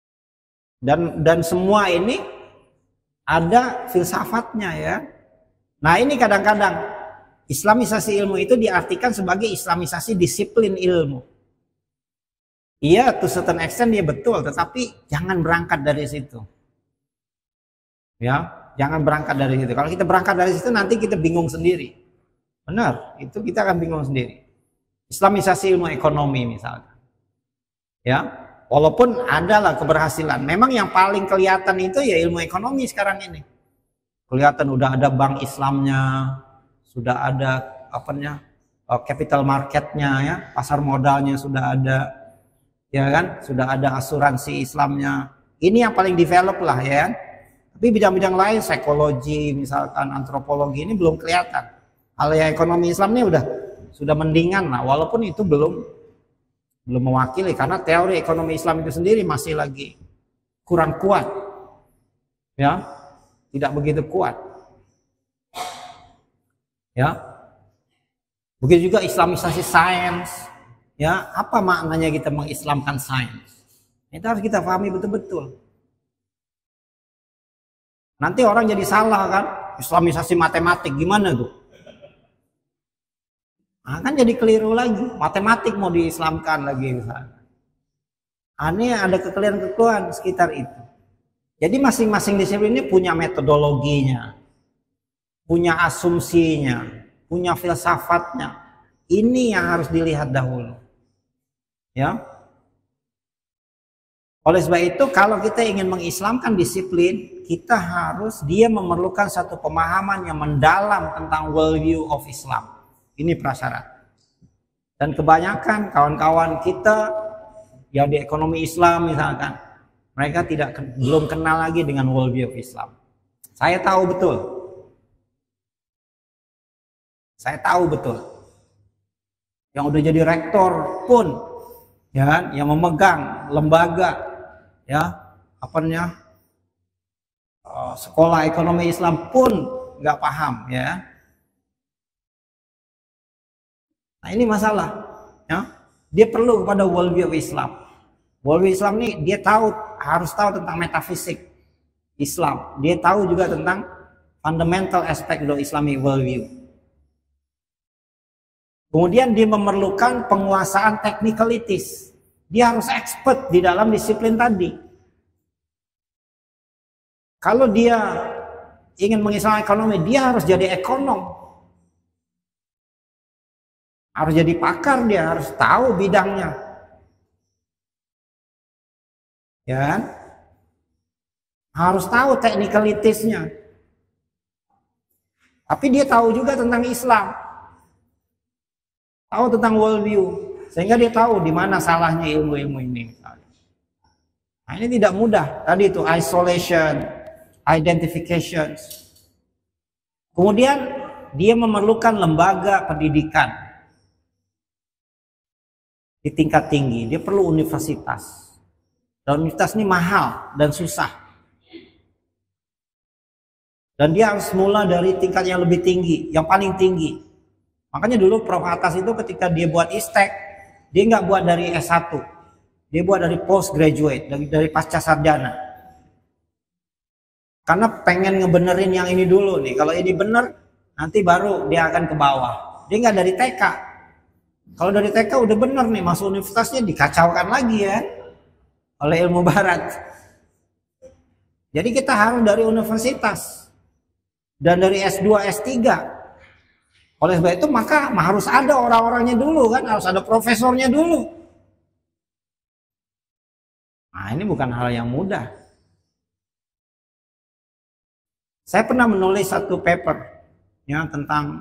dan semua ini ada filsafatnya ya. Nah ini kadang-kadang Islamisasi ilmu itu diartikan sebagai Islamisasi disiplin ilmu. Iya, to certain extent dia betul, tetapi jangan berangkat dari situ. Ya, jangan berangkat dari situ. Kalau kita berangkat dari situ nanti kita bingung sendiri. Benar, itu kita akan bingung sendiri. Islamisasi ilmu ekonomi misalnya. Ya, walaupun adalah keberhasilan. Memang yang paling kelihatan itu ya ilmu ekonomi sekarang ini. Kelihatan udah ada bank Islamnya, sudah ada capital marketnya ya, pasar modalnya sudah ada. Ya kan, sudah ada asuransi Islamnya. Ini yang paling develop lah ya kan. Tapi bidang-bidang lain, psikologi misalkan, antropologi ini belum kelihatan. Hal yang ekonomi Islam ini sudah mendingan lah, walaupun itu belum mewakili karena teori ekonomi Islam itu sendiri masih lagi kurang kuat. Ya, tidak begitu kuat. Ya. Begitu juga Islamisasi sains. Ya, apa maknanya kita mengislamkan sains? Itu harus kita pahami betul-betul. Nanti orang jadi salah kan, Islamisasi matematik gimana tuh? Nah, kan jadi keliru lagi, matematik mau diislamkan lagi misalnya. Aneh ada kekeliruan sekitar itu. Jadi masing-masing disiplin ini punya metodologinya, punya asumsinya, punya filsafatnya. Ini yang harus dilihat dahulu. Ya. Oleh sebab itu kalau kita ingin mengislamkan disiplin, dia memerlukan satu pemahaman yang mendalam tentang worldview of Islam. Ini prasyarat. Dan kebanyakan kawan-kawan kita yang di ekonomi Islam misalkan, mereka belum kenal lagi dengan worldview of Islam. Saya tahu betul. Saya tahu betul. Yang udah jadi rektor pun ya, yang memegang lembaga ya sekolah ekonomi Islam pun nggak paham ya. Nah ini masalah ya. Dia perlu kepada worldview Islam. Worldview Islam ini dia harus tahu tentang metafisik Islam. Dia tahu juga tentang fundamental aspek dari Islamic worldview. Kemudian dia memerlukan penguasaan technicalities. Dia harus expert di dalam disiplin tadi. Kalau dia ingin mengislamkan ekonomi, dia harus jadi ekonom. Harus jadi pakar, dia harus tahu bidangnya. Ya kan? Harus tahu technicalitiesnya. Tapi dia tahu juga tentang Islam. Tahu tentang worldview, sehingga dia tahu di mana salahnya ilmu-ilmu ini. Nah ini tidak mudah. Tadi itu isolation, identification. Kemudian dia memerlukan lembaga pendidikan di tingkat tinggi. Dia perlu universitas. Dan universitas ini mahal dan susah. Dan dia harus mulai dari tingkat yang lebih tinggi, yang paling tinggi. Makanya dulu Prof. Atas itu ketika dia buat istek, dia nggak buat dari S1, dia buat dari postgraduate, dari pasca sarjana. Karena pengen ngebenerin yang ini dulu nih. Kalau ini bener, nanti baru dia akan ke bawah. Dia nggak dari TK. Kalau dari TK udah bener nih, masuk universitasnya dikacaukan lagi ya oleh ilmu barat. Jadi kita harus dari universitas dan dari S2, S3. Oleh sebab itu maka harus ada orang-orangnya dulu kan, harus ada profesornya dulu. Nah ini bukan hal yang mudah. Saya pernah menulis satu paper ya tentang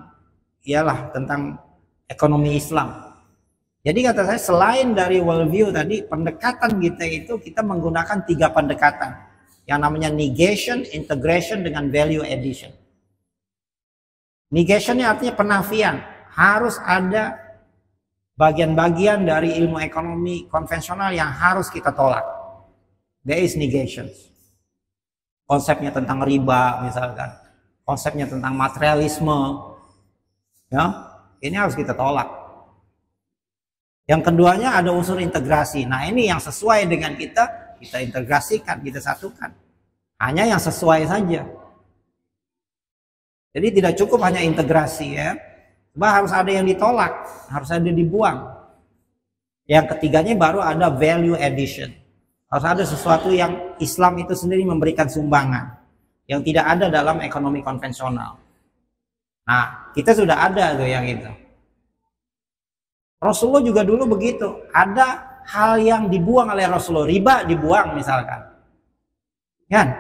ekonomi Islam. Jadi kata saya selain dari worldview tadi, pendekatan kita menggunakan 3 pendekatan. Yang namanya negation, integration, dengan value addition. Negation ini artinya penafian. Harus ada bagian-bagian dari ilmu ekonomi konvensional yang harus kita tolak. There is negation. Konsepnya tentang riba misalkan. Konsepnya tentang materialisme. Ya, ini harus kita tolak. Yang keduanya ada unsur integrasi. Nah ini yang sesuai dengan kita integrasikan, kita satukan. Hanya yang sesuai saja. Jadi tidak cukup hanya integrasi ya. Harus ada yang ditolak, harus ada dibuang. Yang ketiganya baru ada value addition. Harus ada sesuatu yang Islam itu sendiri memberikan sumbangan yang tidak ada dalam ekonomi konvensional. Nah, kita sudah ada tuh yang itu. Rasulullah juga dulu begitu. Ada hal yang dibuang oleh Rasulullah, riba dibuang misalkan. Kan?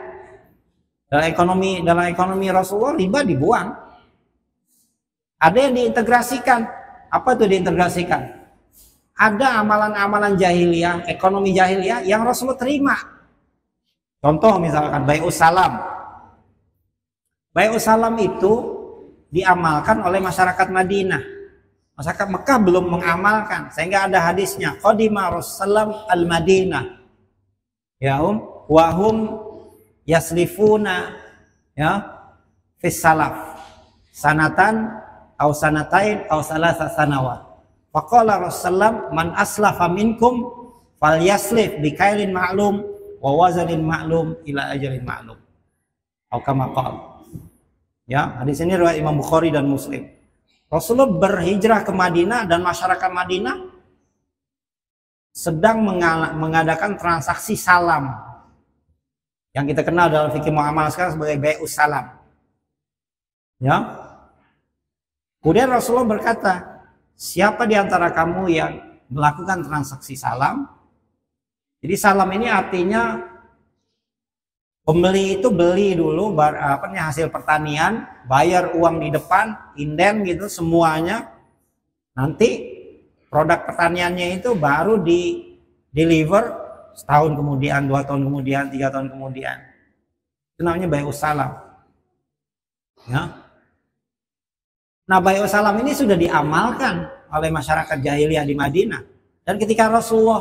Dalam ekonomi Rasulullah riba dibuang. Ada yang diintegrasikan. Apa itu diintegrasikan? Ada amalan-amalan jahiliyah, ekonomi jahiliyah yang Rasulullah terima. Contoh misalkan bai'us salam. Bai'us salam itu diamalkan oleh masyarakat Madinah. Masyarakat Mekah belum mengamalkan, sehingga ada hadisnya qadima Rasulullah al-Madinah. Ya wahum yaslifuna ya fis salaf sanatan aw sanatain aw salasa sanawat. Faqala Rasulullah man aslafa minkum falyaslif bikailin ma'lum wa wazanin ma'lum ila ajalin ma'lum. Atau kama qala. Ya, hadis ini riwayat Imam Bukhari dan Muslim. Rasulullah berhijrah ke Madinah dan masyarakat Madinah sedang mengadakan transaksi salam yang kita kenal dalam fikih muamalah sekarang sebagai bai'us salam. Ya. Kemudian Rasulullah berkata, siapa di antara kamu yang melakukan transaksi salam? Jadi salam ini artinya pembeli itu beli dulu hasil pertanian, bayar uang di depan, inden gitu semuanya. Nanti produk pertaniannya itu baru di deliver setahun kemudian, 2 tahun kemudian, 3 tahun kemudian. Itu namanya bai'us salam. Ya. Nah, bai'us salam ini sudah diamalkan oleh masyarakat jahiliyah di Madinah. Dan ketika Rasulullah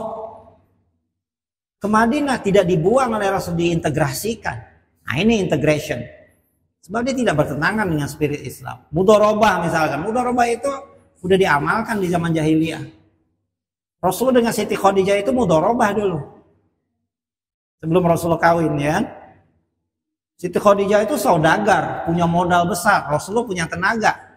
ke Madinah tidak dibuang oleh Rasul, diintegrasikan. Nah, ini integration. Sebab dia tidak bertentangan dengan spirit Islam. Mudharabah misalkan. Mudharabah itu sudah diamalkan di zaman jahiliyah. Rasulullah dengan Siti Khadijah itu mudharabah dulu. Sebelum Rasulullah kawin ya. Siti Khadijah itu saudagar, punya modal besar. Rasulullah punya tenaga.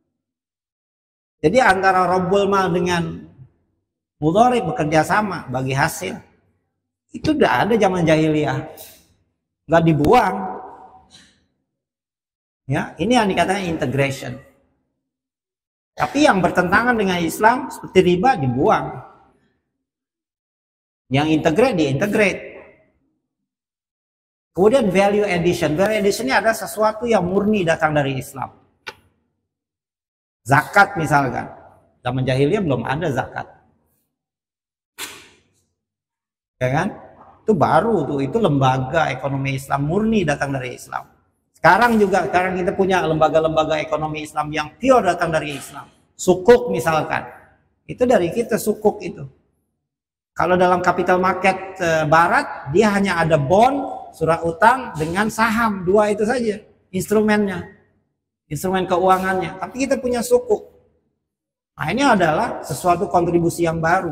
Jadi antara Rabbul Mal dengan mudharib bekerja sama bagi hasil. Itu udah ada zaman jahiliyah. Nggak dibuang. Ya, ini yang dikatakan integration. Tapi yang bertentangan dengan Islam seperti riba dibuang. Yang integrate diintegrate. Kemudian value addition. Value addition ini adalah sesuatu yang murni datang dari Islam. Zakat misalkan. Zaman jahiliyah belum ada zakat. Ya kan? Itu baru tuh, itu lembaga ekonomi Islam murni datang dari Islam. Sekarang kita punya lembaga-lembaga ekonomi Islam yang pure datang dari Islam. Sukuk misalkan. Itu dari kita sukuk itu. Kalau dalam capital market barat, dia hanya ada bond, surat utang dengan saham, 2 itu saja instrumennya. Instrumen keuangannya, tapi kita punya sukuk. Nah, ini adalah sesuatu kontribusi yang baru.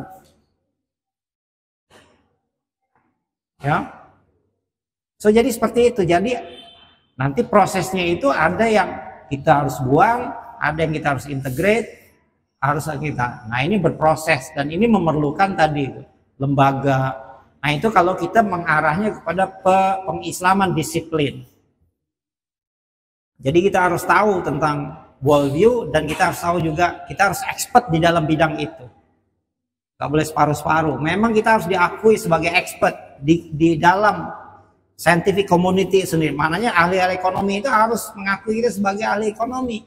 Ya. So jadi seperti itu. Jadi nanti prosesnya itu ada yang kita harus buang, ada yang kita harus integrate, harus kita. Nah, ini berproses dan ini memerlukan tadi lembaga. Nah, itu kalau kita mengarahnya kepada pengislaman disiplin. Jadi kita harus tahu tentang worldview dan kita harus tahu juga, kita harus expert di dalam bidang itu. Gak boleh separuh-separuh. Memang kita harus diakui sebagai expert di dalam scientific community sendiri. Maknanya ahli-ahli ekonomi itu harus mengakui kita sebagai ahli ekonomi.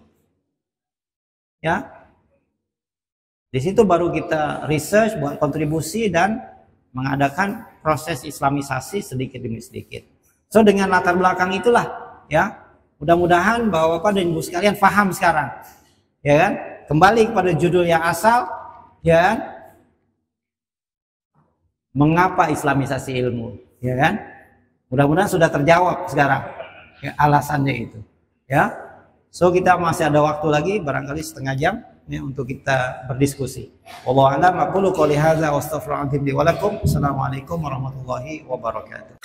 Ya. Di situ baru kita research, buat kontribusi dan mengadakan proses islamisasi sedikit demi sedikit. So dengan latar belakang itulah ya. Mudah-mudahan Bapak-bapak dan Ibu sekalian paham sekarang. Ya kan? Kembali kepada judul yang asal, ya kan? Mengapa islamisasi ilmu, ya kan? Mudah-mudahan sudah terjawab sekarang ya, alasannya itu. Ya. So kita masih ada waktu lagi barangkali setengah jam ya, untuk kita berdiskusi. Wallahu a'lam, aqulu qouli hadza wa astaghfirullahaladzim li wa lakum. Assalamualaikum warahmatullahi wabarakatuh.